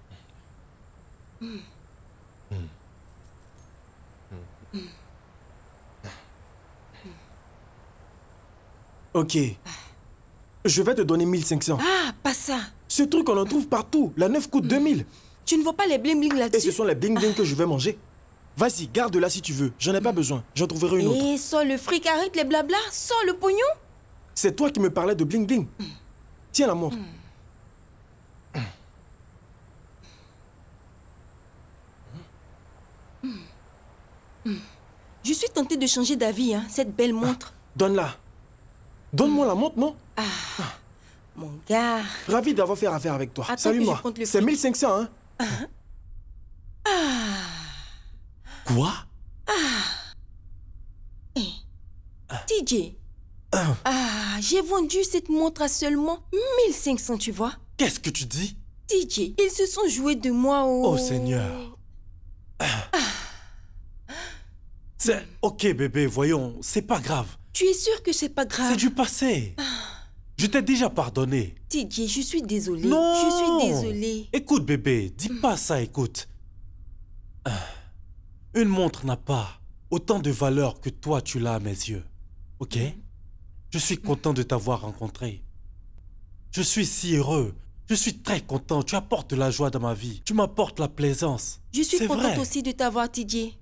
Ok. Je vais te donner 1500. Ah, pas ça. Ce truc, on en trouve partout. La neuve coûte 2000. Tu ne vois pas les bling-bling là-dessus? Et ce sont les bling-bling que je vais manger. Vas-y, garde-la si tu veux. J'en ai pas besoin. J'en trouverai une autre. Et sors le fric, arrête les blabla. Sors le pognon. C'est toi qui me parlais de bling-bling. Tiens la montre. Je suis tentée de changer d'avis, hein, cette belle montre. Donne-la. Donne-moi la montre, non? Mon gars. Ravi d'avoir fait affaire avec toi. Attends Salut-moi. que je compte le C'est fric. 1500, hein? Quoi? TJ. J'ai vendu cette montre à seulement 1500, tu vois. Qu'est-ce que tu dis? TJ, ils se sont joués de moi au... Oh Seigneur. C'est... Ok bébé, voyons, c'est pas grave. Tu es sûr que c'est pas grave? C'est du passé. Je t'ai déjà pardonné. TJ, je suis désolée. Non. Je suis désolée. Écoute bébé, dis pas ça, écoute. Une montre n'a pas autant de valeur que toi tu l'as à mes yeux. Ok? Je suis content de t'avoir rencontré. Je suis si heureux. Je suis très content. Tu apportes de la joie dans ma vie. Tu m'apportes la plaisance. Je suis C'est contente vrai. aussi de t'avoir, TJ.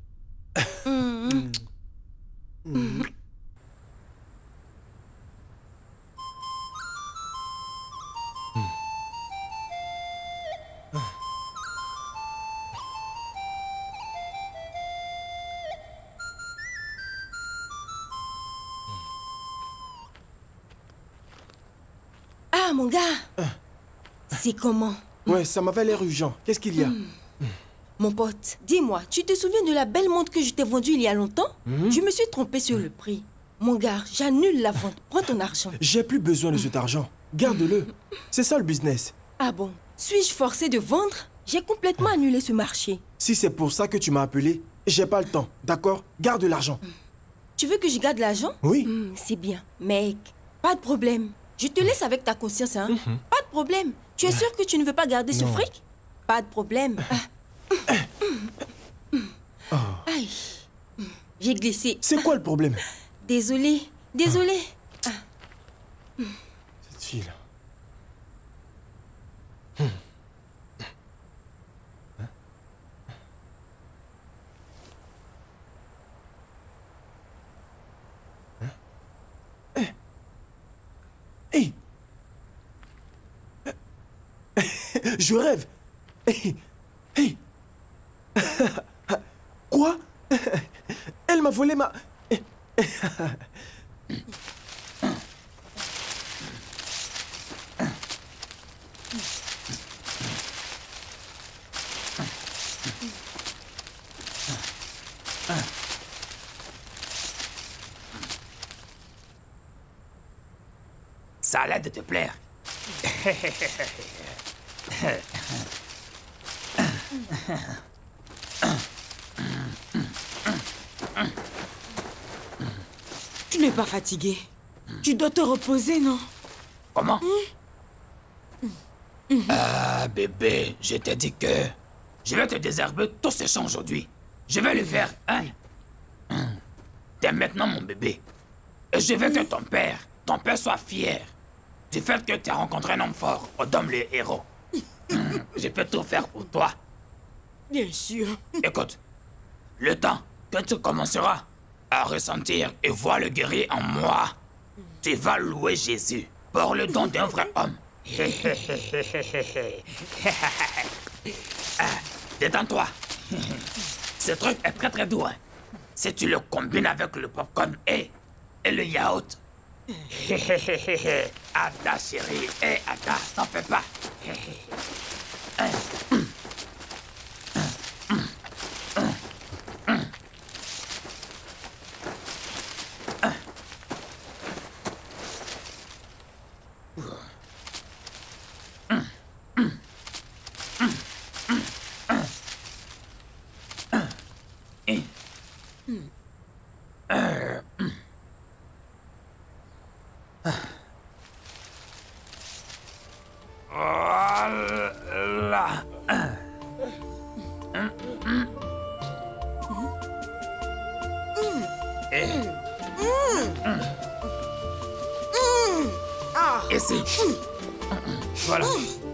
Ah, mon gars. C'est comment? Ouais, ça m'avait l'air urgent. Qu'est-ce qu'il y a? Mon pote, dis-moi, tu te souviens de la belle montre que je t'ai vendue il y a longtemps? Je me suis trompée sur le prix. Mon gars, j'annule la vente. Prends ton argent. J'ai plus besoin de cet argent. Garde-le. C'est ça le business. Ah bon? Suis-je forcée de vendre? J'ai complètement annulé ce marché. Si c'est pour ça que tu m'as appelé, j'ai pas le temps. D'accord? Garde l'argent. Tu veux que je garde l'argent? Oui. C'est bien. Mec, pas de problème. Je te laisse avec ta conscience, hein? Pas de problème. Tu es sûr que tu ne veux pas garder ce fric? Pas de problème. Aïe. J'ai glissé. C'est quoi le problème? Désolée. Désolée. Cette fille-là. Hey. Je rêve. Hey. Hey. Quoi? Elle m'a volé ma... Ça a l'air de te plaire. Tu n'es pas fatigué. Tu dois te reposer, non? Comment? Ah, bébé, je t'ai dit que je vais te désherber tout ce champ aujourd'hui. Je vais le faire, hein? T'es maintenant mon bébé. Et je veux que ton père soit fier du fait que tu as rencontré un homme fort, Odom le héros. Je peux tout faire pour toi. Bien sûr. Écoute, le temps que tu commenceras à ressentir et voir le guerrier en moi, tu vas louer Jésus pour le don d'un vrai homme. Détends-toi. Ce truc est très très doux. Hein. Si tu le combines avec le popcorn et le yaourt. Ada chérie, Ada, t'en fais pas. Ici. Voilà.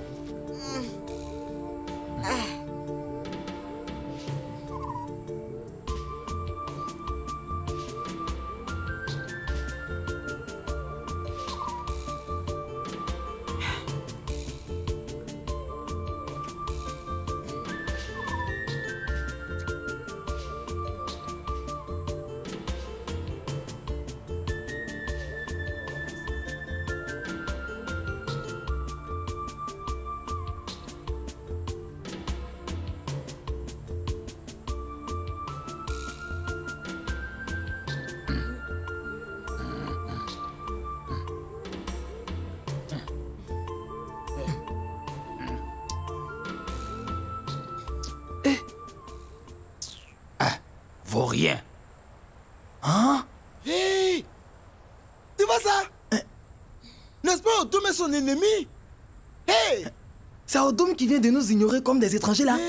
Vaut rien. Hein? Hé! Tu vois ça? N'est-ce pas Odom est son ennemi? Hé! C'est Odom qui vient de nous ignorer comme des étrangers là.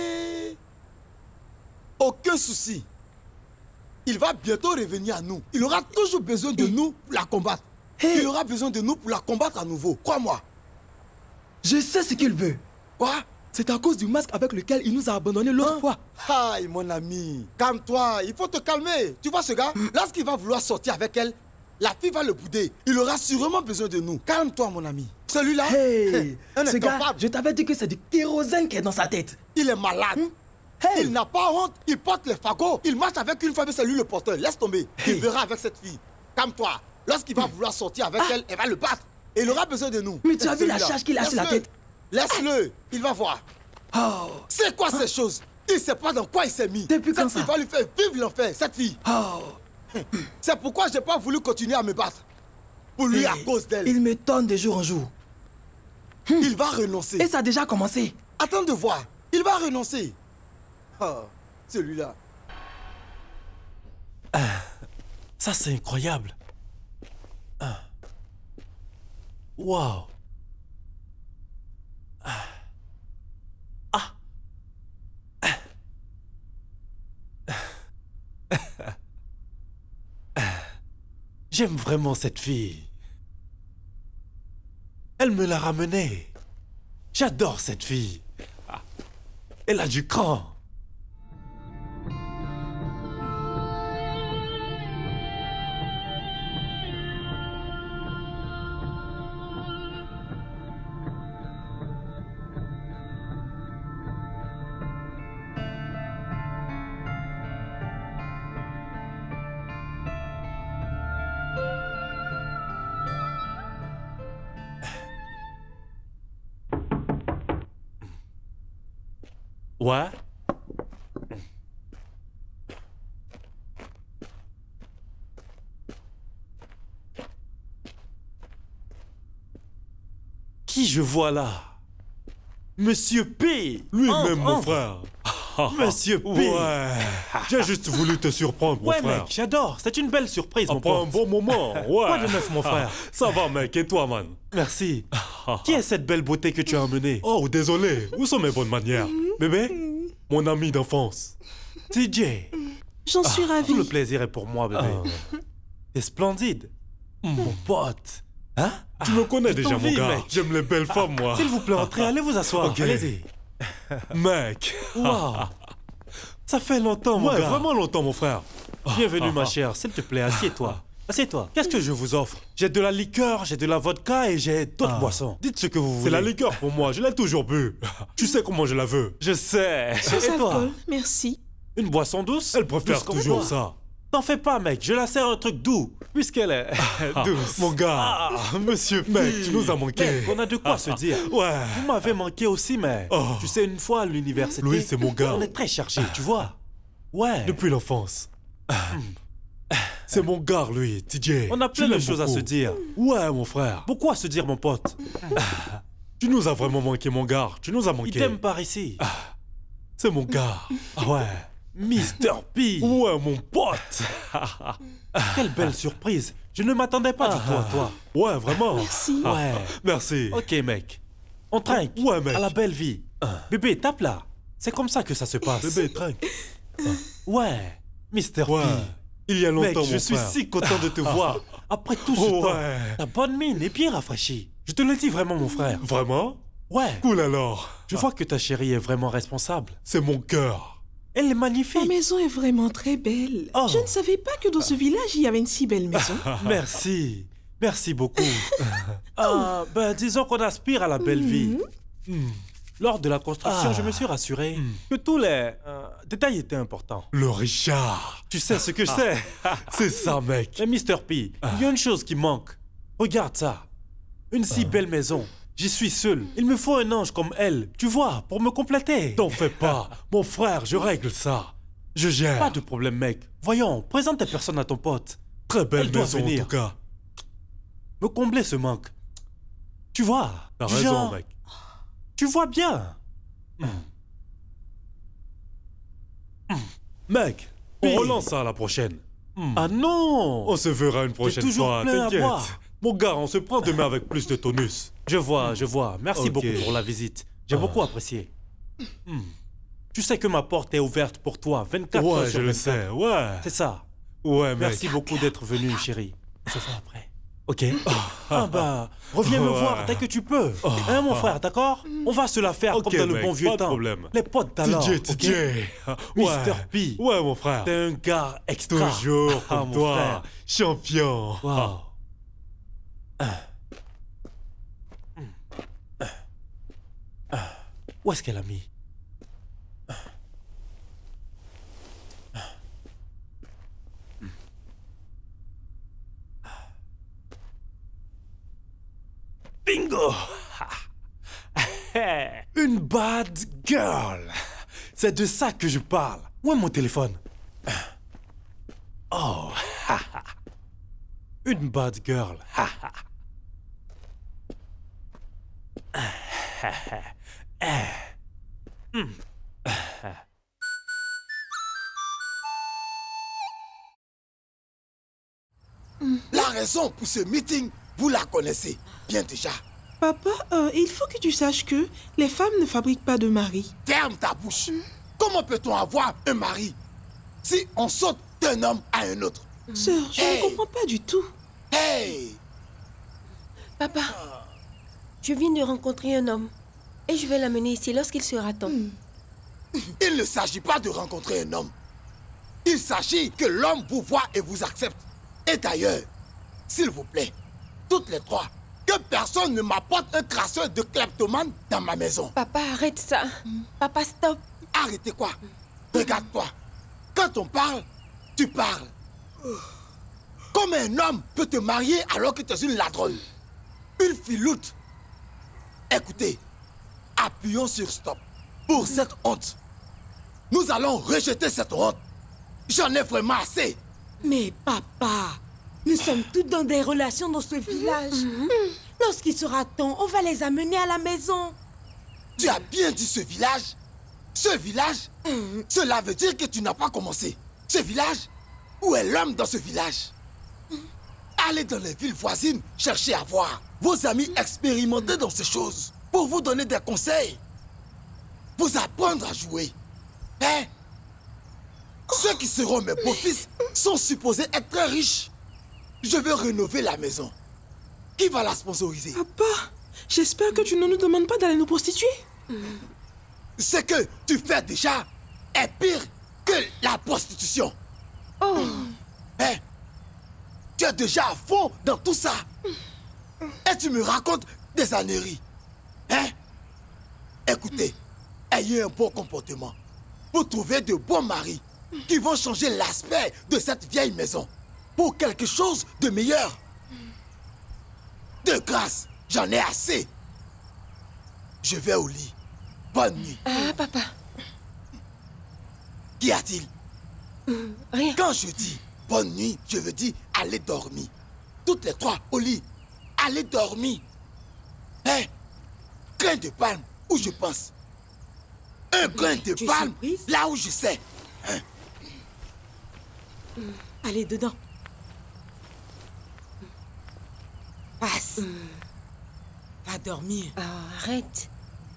Aucun souci. Il va bientôt revenir à nous. Il aura toujours besoin de nous pour la combattre. Il aura besoin de nous pour la combattre à nouveau. Crois-moi. Je sais ce qu'il veut. Quoi? C'est à cause du masque avec lequel il nous a abandonnés l'autre fois. Aïe, mon ami. Calme-toi. Il faut te calmer. Tu vois ce gars? Lorsqu'il va vouloir sortir avec elle, la fille va le bouder. Il aura sûrement besoin de nous. Calme-toi, mon ami. Celui-là, ce gars, je t'avais dit que c'est du kérosène qui est dans sa tête. Il est malade. Il n'a pas honte. Il porte les fagots. Il marche avec une femme et c'est lui le porteur. Laisse tomber. Il verra avec cette fille. Calme-toi. Lorsqu'il va vouloir sortir avec elle, elle va le battre. Et il aura besoin de nous. Mais tu as vu la charge qu'il a sur la tête? Laisse-le. Il va voir. C'est quoi ces choses? Il ne sait pas dans quoi il s'est mis. Depuis quand ça? Il va lui faire vivre l'enfer, cette fille. C'est pourquoi je n'ai pas voulu continuer à me battre. Pour lui, à cause d'elle. Il m'étonne de jour en jour. Il va renoncer. Et ça a déjà commencé. Attends de voir. Il va renoncer. Celui-là. Ça, c'est incroyable. Waouh. J'aime vraiment cette fille. Elle me l'a ramenée. J'adore cette fille. Elle a du cran. Ouais. Qui je vois là? Monsieur P, lui-même mon frère. Monsieur P. Ouais. J'ai juste voulu te surprendre, mon frère. Ouais, mec, j'adore. C'est une belle surprise, mon pote. Un bon moment. Ouais. Quoi de neuf, mon frère? Ça va, mec. Et toi, man? Merci. Qui est cette belle beauté que tu as emmenée? Oh, désolé. Où sont mes bonnes manières? Bébé? Mon ami d'enfance. TJ. J'en suis ravie. Tout le plaisir est pour moi, bébé. T'es splendide. Mon pote. Hein? Tu me connais déjà, mon gars. J'aime les belles femmes, moi. S'il vous plaît, entrez, allez vous asseoir. Okay. Allez-y. Mec. Wow. Ça fait longtemps, mon gars. Ouais, vraiment longtemps, mon frère. Bienvenue, ma chère. S'il te plaît, assieds-toi. Assieds-toi. Qu'est-ce que je vous offre? J'ai de la liqueur, j'ai de la vodka et j'ai d'autres boissons. Dites ce que vous voulez. C'est la liqueur pour moi, je l'ai toujours bu. Tu sais comment je la veux. Je sais. Sans Et toi? alcool, merci. Une boisson douce? Elle préfère Douce comme toujours toi. ça. T'en fais pas, mec. Je la sers un truc doux, puisqu'elle est douce. Mon gars, monsieur mec, tu nous as manqué. Mec, on a de quoi se dire. Ouais. Vous m'avez manqué aussi, mais tu sais, une fois à l'université, Louis, c'est mon gars. on est très chargé, tu vois. Ouais. Depuis l'enfance. C'est mon gars, lui, TJ. On a plein Tu de l'aimes choses à beaucoup. se dire. Ouais, mon frère. Beaucoup à se dire, mon pote. Tu nous as vraiment manqué, mon gars. Tu nous as manqué. Il t'aime par ici. C'est mon gars. Ouais. Mr. P. Ouais, mon pote. Quelle belle surprise. Je ne m'attendais pas du tout à toi. Ouais, vraiment. Merci. Ouais. Merci. Ok, mec. On trinque. Ouais, mec. À la belle vie. Bébé, tape là. C'est comme ça que ça se passe. Bébé, trinque. Ouais. Mr. Ouais. P. Il y a longtemps, Mec, mon je suis frère. si content de te voir. Après tout ce temps, Ouais. ta bonne mine est bien rafraîchie. Je te le dis vraiment, mon frère. Vraiment? Ouais. Cool alors. Je vois que ta chérie est vraiment responsable. C'est mon cœur. Elle est La magnifique. maison est vraiment très belle. Oh. Je ne savais pas que dans ce village, il y avait une si belle maison. Merci. Merci beaucoup. Disons qu'on aspire à la belle vie. Lors de la construction, je me suis rassuré que tous les détails étaient importants. Le Richard. Tu sais ce que je sais. C'est ça, mec. Mais Mr. P, il y a une chose qui manque. Regarde ça. Une si belle maison. J'y suis seul. Il me faut un ange comme elle, tu vois, pour me compléter. T'en fais pas. Mon frère, je règle ça. Je gère. Pas de problème, mec. Voyons, présente ta personne à ton pote. Très belle Elle doit maison, venir. en tout cas. Me combler ce manque. Tu vois. T'as du raison, genre, mec. Tu vois bien. Mec, on Oui. relance ça à la prochaine. Ah non. On se verra une prochaine toujours fois, plein à t'inquiète. boire. Mon gars, on se prend demain avec plus de tonus. Je vois, je vois. Merci Ok. beaucoup pour la visite. J'ai beaucoup apprécié. Tu sais que ma porte est ouverte pour toi 24 heures Ouais, sur je le 24. sais, ouais. C'est ça. Ouais, mec. Merci beaucoup d'être venu, chérie. On se voit après. Ok. Reviens me voir dès que tu peux. Hein, mon frère, d'accord? On va se la faire Ok, comme dans le mec, bon vieux pas de temps. problème. Les potes d'alors. TJ, ok? TJ. Mr. P. Ouais, mon frère. T'es un gars extra. Toujours comme mon toi. frère. Champion. Wow. Où est-ce qu'elle a mis? Bingo! Une bad girl. C'est de ça que je parle. Où est mon téléphone? Oh. Une bad girl. La raison pour ce meeting, vous la connaissez bien déjà. Papa, il faut que tu saches que les femmes ne fabriquent pas de mari. Ferme ta bouche. Comment peut-on avoir un mari si on saute d'un homme à un autre? Sœur, je ne comprends pas du tout. Hey! Papa, je viens de rencontrer un homme et je vais l'amener ici lorsqu'il sera temps. Il ne s'agit pas de rencontrer un homme. Il s'agit que l'homme vous voit et vous accepte. Et d'ailleurs, s'il vous plaît, toutes les trois, que personne ne m'apporte un crasseur de kleptomane dans ma maison. Papa, arrête ça. Papa, stop. Arrêtez quoi? Regarde-toi. Quand on parle, tu parles. Comme un homme peut te marier alors que tu es une ladronne, une filoute. Écoutez, appuyons sur stop pour cette honte. Nous allons rejeter cette honte. J'en ai vraiment assez. Mais papa, nous sommes tous dans des relations dans ce village. Lorsqu'il sera temps, on va les amener à la maison. Tu as bien dit ce village. Ce village, cela veut dire que tu n'as pas commencé. Ce village, où est l'homme dans ce village? Allez dans les villes voisines chercher à voir vos amis expérimentés dans ces choses pour vous donner des conseils. Vous apprendre à jouer. Hein? Ceux qui seront mes beaux-fils sont supposés être très riches. Je veux rénover la maison. Qui va la sponsoriser? Papa, j'espère que tu ne nous demandes pas d'aller nous prostituer. Ce que tu fais déjà est pire que la prostitution. Oh. Hein? Tu es déjà à fond dans tout ça. Et tu me racontes des âneries. Hein? Écoutez, ayez un bon comportement pour trouver de bons maris qui vont changer l'aspect de cette vieille maison pour quelque chose de meilleur. De grâce, j'en ai assez. Je vais au lit. Bonne nuit. Ah, papa. Qu'y a-t-il? Rien. Quand je dis bonne nuit, je veux dire allez dormir. Toutes les trois au lit. Allez dormir. Hein? Grain de palme, où je pense. Un grain de palme, là où je sais. Hein? Allez, dedans. Passe. Va dormir. Arrête.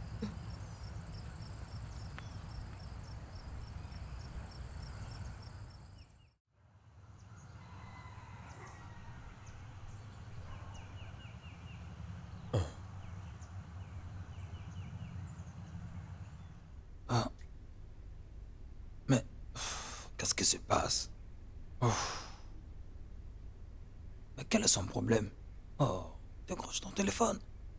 Mais qu'est-ce qui se passe? Mais quel est son problème? Oh, décroche ton téléphone.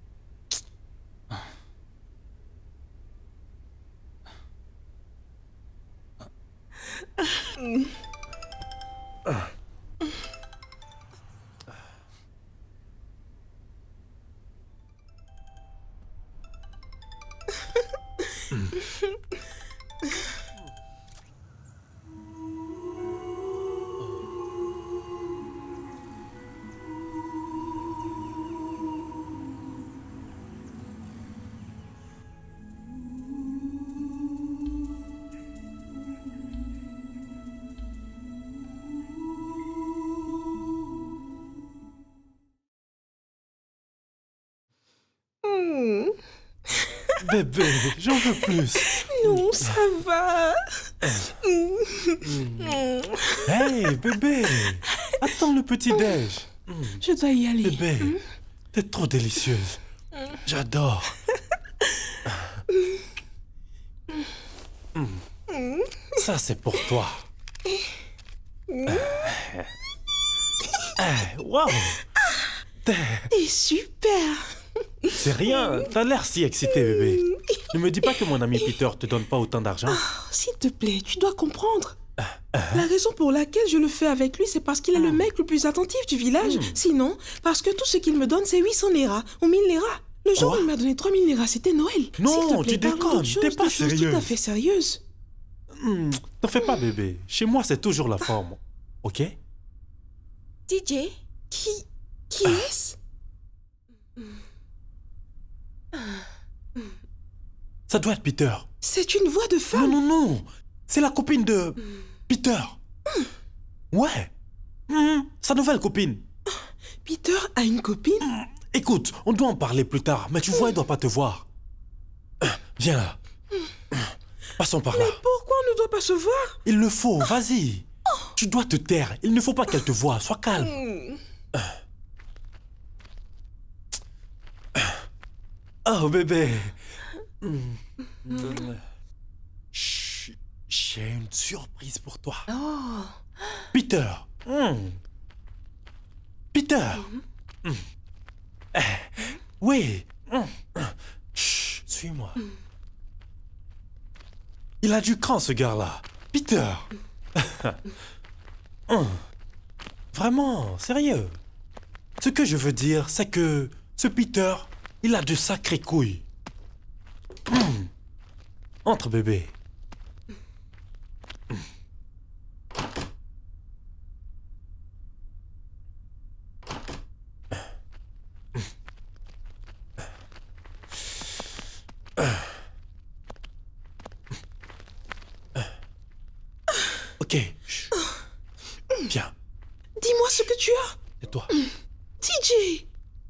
Bébé, j'en veux plus. Non, ça va. Hey, bébé, attends le petit-déj. Je dois y aller. Bébé, t'es trop délicieuse. J'adore. Ça, c'est pour toi. Waouh. T'es super. C'est rien, t'as l'air si excité, bébé. Ne me dis pas que mon ami Peter te donne pas autant d'argent. S'il te plaît, tu dois comprendre. La raison pour laquelle je le fais avec lui, c'est parce qu'il est le mec le plus attentif du village. Sinon, parce que tout ce qu'il me donne, c'est 800 liras ou 1000 liras. Le jour où il m'a donné 3000 liras, c'était Noël. Non, S'il te plaît, tu déconnes, t'es pas sérieuse. tout à fait sérieuse. T'en fais pas, bébé. Chez moi, c'est toujours la forme. Ok? DJ? Qui est-ce? Ça doit être Peter. C'est une voix de femme. Non, non, non. C'est la copine de Peter. Ouais. Sa nouvelle copine. Peter a une copine? Écoute, on doit en parler plus tard, mais tu vois, elle doit pas te voir. Viens là. Passons par là. Mais pourquoi on ne doit pas se voir? Il le faut, vas-y. Tu dois te taire. Il ne faut pas qu'elle te voie. Sois calme. Oh, bébé. Chut, j'ai une surprise pour toi. Oh. Peter. Peter. Oui. Chut, suis-moi. Il a du cran, ce gars-là. Peter. Vraiment, sérieux. Ce que je veux dire, c'est que ce Peter, il a de sacrées couilles. Entre, bébé. Ok. Viens. Dis-moi ce que tu as. Et toi? TJ.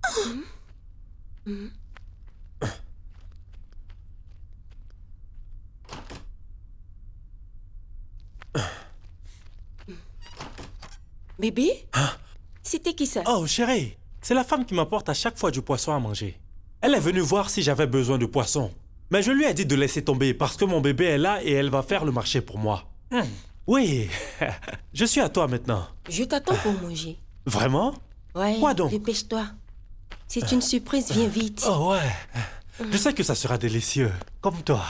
Bébé? Hein? C'était qui ça? Oh, chérie, c'est la femme qui m'apporte à chaque fois du poisson à manger. Elle est venue voir si j'avais besoin de poisson. Mais je lui ai dit de laisser tomber parce que mon bébé est là et elle va faire le marché pour moi. Oui, je suis à toi maintenant. Je t'attends pour manger. Vraiment? Ouais, Quoi donc? dépêche-toi. C'est une surprise, viens vite. Oh ouais. Je sais que ça sera délicieux, comme toi.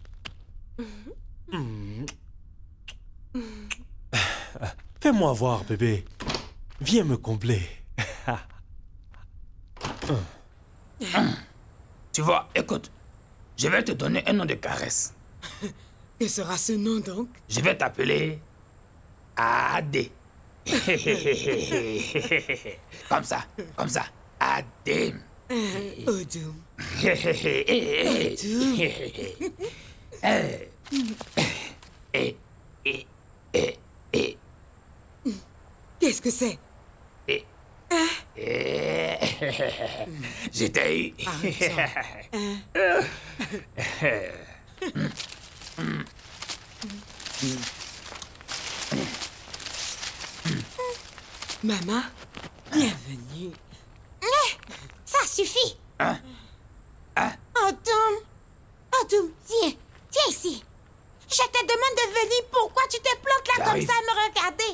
Fais-moi voir, bébé. Viens me combler. Tu vois, écoute, je vais te donner un nom de caresse. Que sera ce nom donc? Je vais t'appeler Adé. Comme ça, Adé. Odum. Qu'est-ce que c'est? Je t'ai eu. Maman, bienvenue. Ça suffit. Hein? Odum, viens ici. Je te demande de venir. Pourquoi tu te plantes là comme ça à me regarder?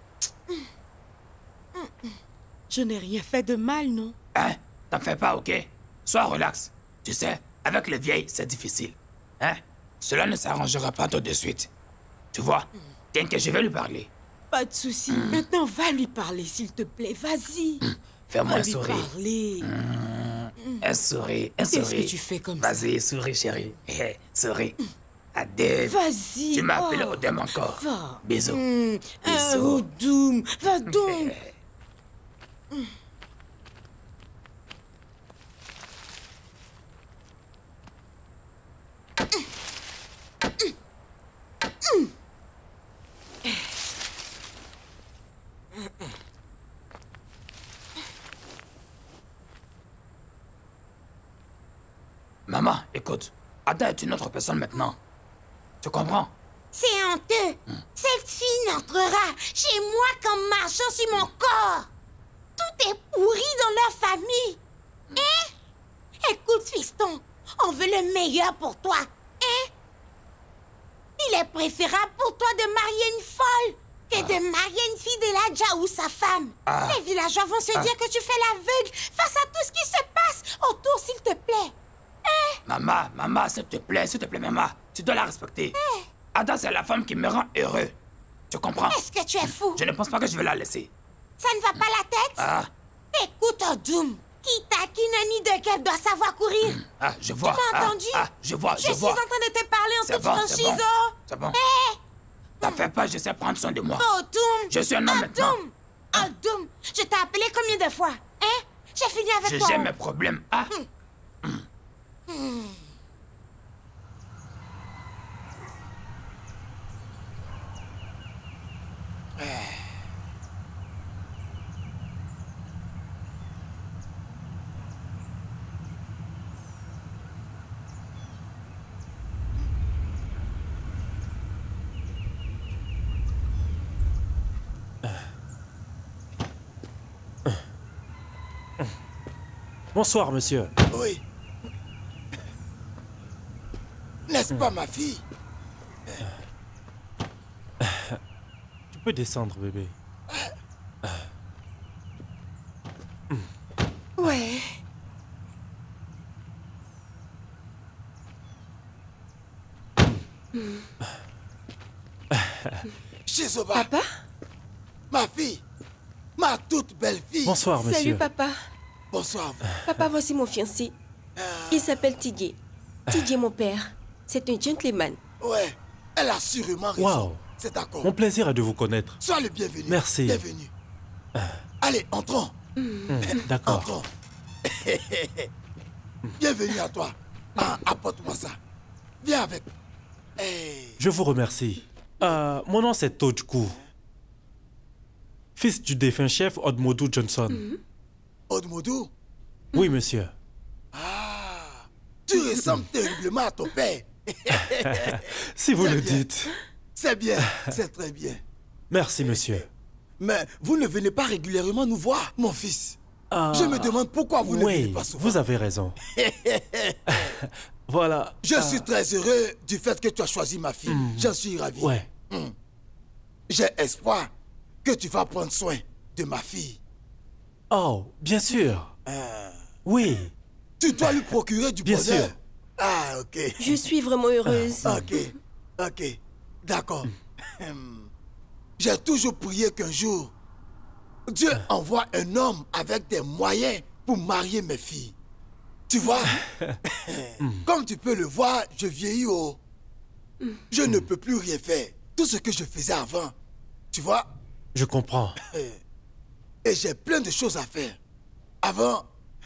Je n'ai rien fait de mal, non? Hein? T'en fais pas, ok? Sois relax. Tu sais, avec les vieilles, c'est difficile. Hein? Cela ne s'arrangera pas tout de suite. Tu vois? T'inquiète, je vais lui parler. Pas de souci. Maintenant, va lui parler, s'il te plaît. Vas-y. Fais-moi un lui sourire. Parler. Un sourire, un Qu'est-ce sourire. que tu fais comme ça? Vas-y, souris, chérie. Souris. Adèle. Vas-y. Tu m'as appelé Odem encore. Va. Bisous. Bisous. Odum, va donc. Maman, écoute. Ada est une autre personne maintenant. Tu comprends? C'est honteux. Cette fille n'entrera chez moi qu'en marchant sur mon corps. Tout est pourri dans leur famille. Hein? Écoute, fiston, on veut le meilleur pour toi. Hein? Il est préférable pour toi de marier une folle que de marier une fille de l'Adja ou sa femme. Les villageois vont se dire que tu fais l'aveugle face à tout ce qui se passe autour, s'il te plaît. Maman, s'il te plaît, maman. Tu dois la respecter. Ada, c'est la femme qui me rend heureux. Tu comprends? Est-ce que tu es fou? Je ne pense pas que je vais la laisser. Ça ne va pas la tête? Écoute, Odum, qui taquine un nid de guêpe doit savoir courir. Je vois. Tu m'as entendu? Je vois. Je suis en train de te parler en toute franchise. C'est bon. T'en fais pas, je sais prendre soin de moi. Odum! Je suis un homme maintenant. Odum! Je t'ai appelé combien de fois? Hein? J'ai fini avec toi. J'ai mes problèmes. Bonsoir, monsieur. Oui. N'est-ce pas, ma fille? Tu peux descendre, bébé. Ouais. Chizoba. Papa? Ma fille. Ma toute belle fille. Bonsoir, monsieur. Salut, papa. Bonsoir. Papa, voici mon fiancé. Il s'appelle Tidier. Tidier, mon père. C'est un gentleman. Ouais, elle a sûrement raison. Waouh. C'est d'accord. Mon plaisir est de vous connaître. Sois le bienvenu. Merci. Bienvenue. Allez, entrons. D'accord. Entrons. Bienvenue à toi. Apporte-moi ça. Viens avec. Je vous remercie. Mon nom c'est Tojku. Fils du défunt chef Odmodou Johnson. Odmodou? Oui, monsieur. Tu ressembles terriblement à ton père. Si vous le dites. C'est bien, c'est très bien. Merci, monsieur. Mais vous ne venez pas régulièrement nous voir, mon fils. Je me demande pourquoi vous ne venez pas souvent. Vous avez raison. Voilà. Je suis très heureux du fait que tu as choisi ma fille. J'en suis ravi. Ouais. J'ai espoir que tu vas prendre soin de ma fille. Oh, bien sûr. Oui. Tu dois lui procurer du Bien bonheur. sûr. Ah, ok. Je suis vraiment heureuse. Ok, d'accord. J'ai toujours prié qu'un jour, Dieu envoie un homme avec des moyens pour marier mes filles. Tu vois, comme tu peux le voir, je vieillis haut. Je ne peux plus rien faire. Tout ce que je faisais avant, tu vois. Je comprends. Et j'ai plein de choses à faire. Avant,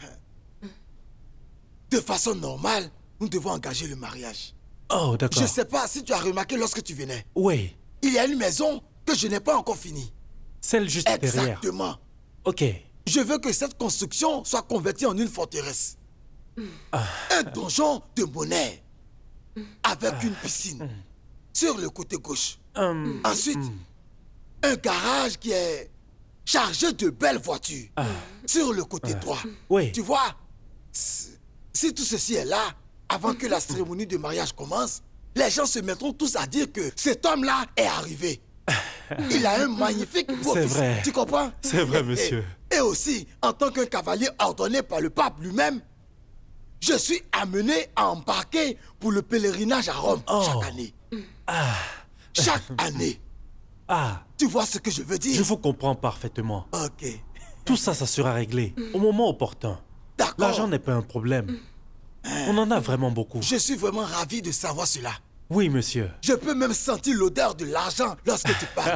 de façon normale, nous devons engager le mariage. Oh, d'accord. Je ne sais pas si tu as remarqué lorsque tu venais. Oui. Il y a une maison que je n'ai pas encore finie. Celle juste derrière. Exactement. Ok. Je veux que cette construction soit convertie en une forteresse. Un donjon de monnaie avec une piscine sur le côté gauche. Ensuite, un garage qui est chargé de belles voitures sur le côté droit. Oui. Tu vois, si tout ceci est là, avant que la cérémonie de mariage commence, les gens se mettront tous à dire que cet homme-là est arrivé. Il a un magnifique beau C'est fils. vrai. Tu comprends? C'est vrai, monsieur. Et aussi, en tant qu'un cavalier ordonné par le pape lui-même, je suis amené à embarquer pour le pèlerinage à Rome chaque année. Chaque année. Tu vois ce que je veux dire? Je vous comprends parfaitement. Ok. Tout ça, ça sera réglé au moment opportun. D'accord. L'argent n'est pas un problème. On en a vraiment beaucoup. Je suis vraiment ravi de savoir cela. Oui, monsieur. Je peux même sentir l'odeur de l'argent lorsque tu parles.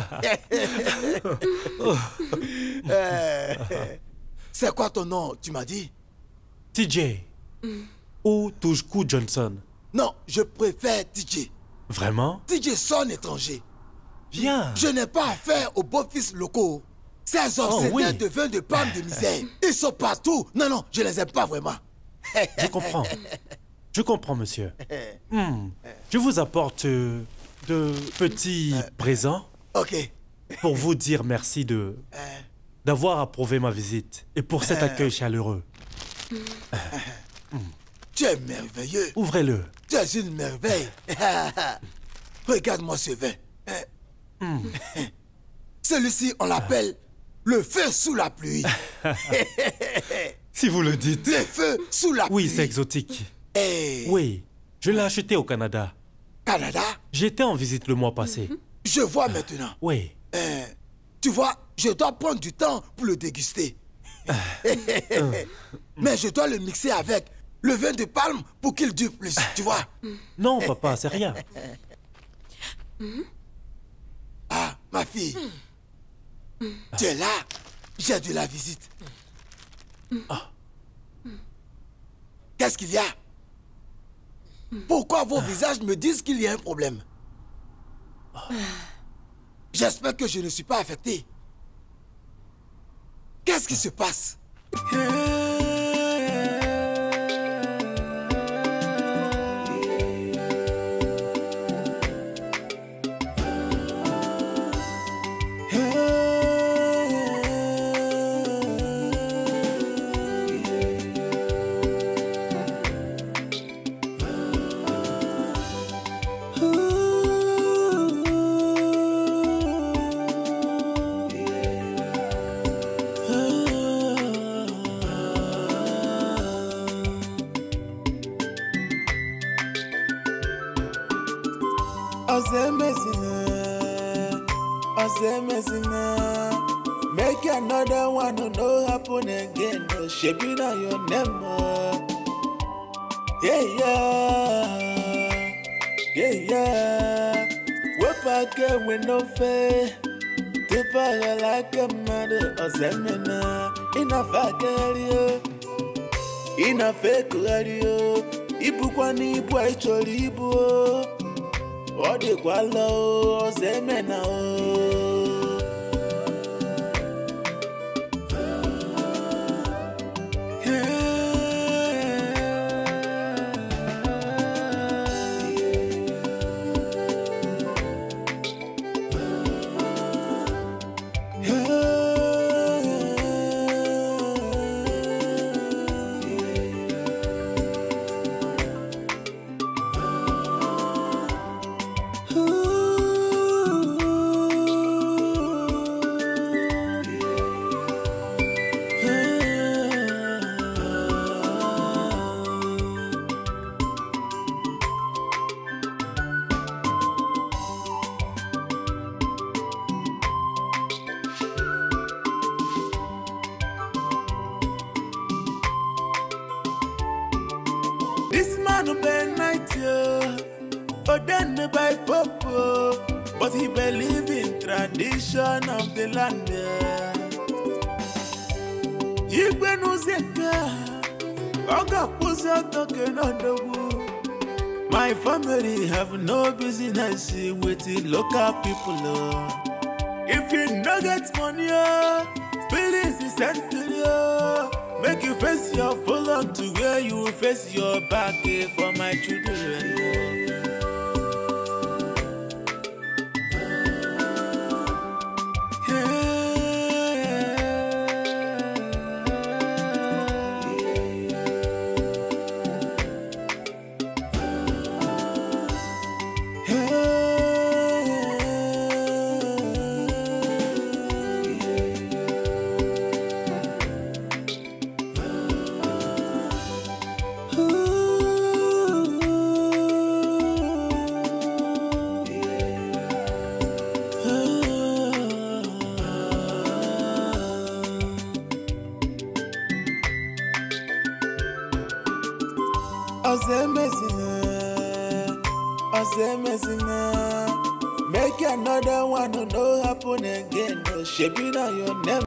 C'est quoi ton nom, tu m'as dit? TJ. Ou Toujkou Johnson. Non, je préfère TJ. Vraiment? TJ sonne étranger. Bien. Je n'ai pas affaire aux beaux-fils locaux. Ces obsédés de vin de pomme de misère. Ils sont partout. Non, non, je les aime pas vraiment. Je comprends. Je comprends, monsieur. Je vous apporte de petits présents. Ok. Pour vous dire merci d'avoir approuvé ma visite et pour cet accueil chaleureux. Tu es merveilleux. Ouvrez-le. Tu es une merveille. Regarde-moi ce vin. Celui-ci, on l'appelle le feu sous la pluie. Si vous le dites. Le feu sous la pluie. Oui, c'est exotique. Oui, je l'ai acheté au Canada. Canada? J'étais en visite le mois passé. Je vois maintenant. Oui. Tu vois, je dois prendre du temps pour le déguster. Mais je dois le mixer avec le vin de palme pour qu'il dure plus, tu vois. Non, papa, c'est rien. Ah, ma fille. Tu es là. J'ai de la visite. Qu'est-ce qu'il y a? Pourquoi vos visages me disent qu'il y a un problème? J'espère que je ne suis pas affecté. Qu'est-ce qui se passe? Make another one no happen again. No shaping on your name. Yeah. Whip again with no faith. Tifa like a mother or semina. Enough again. Enough radio. Ibukwani boy cholibu. Ode kwalo semena. This man who been night, ordained by Popo, but he believe in tradition of the land. Igwe nuzeka, oga puza toke no dogu. My family have no business with the local people. If you no get money, feelings is sent to you. Make you face your full on to where you will face your back for my children. Make another one no happen again. No shaping on your name.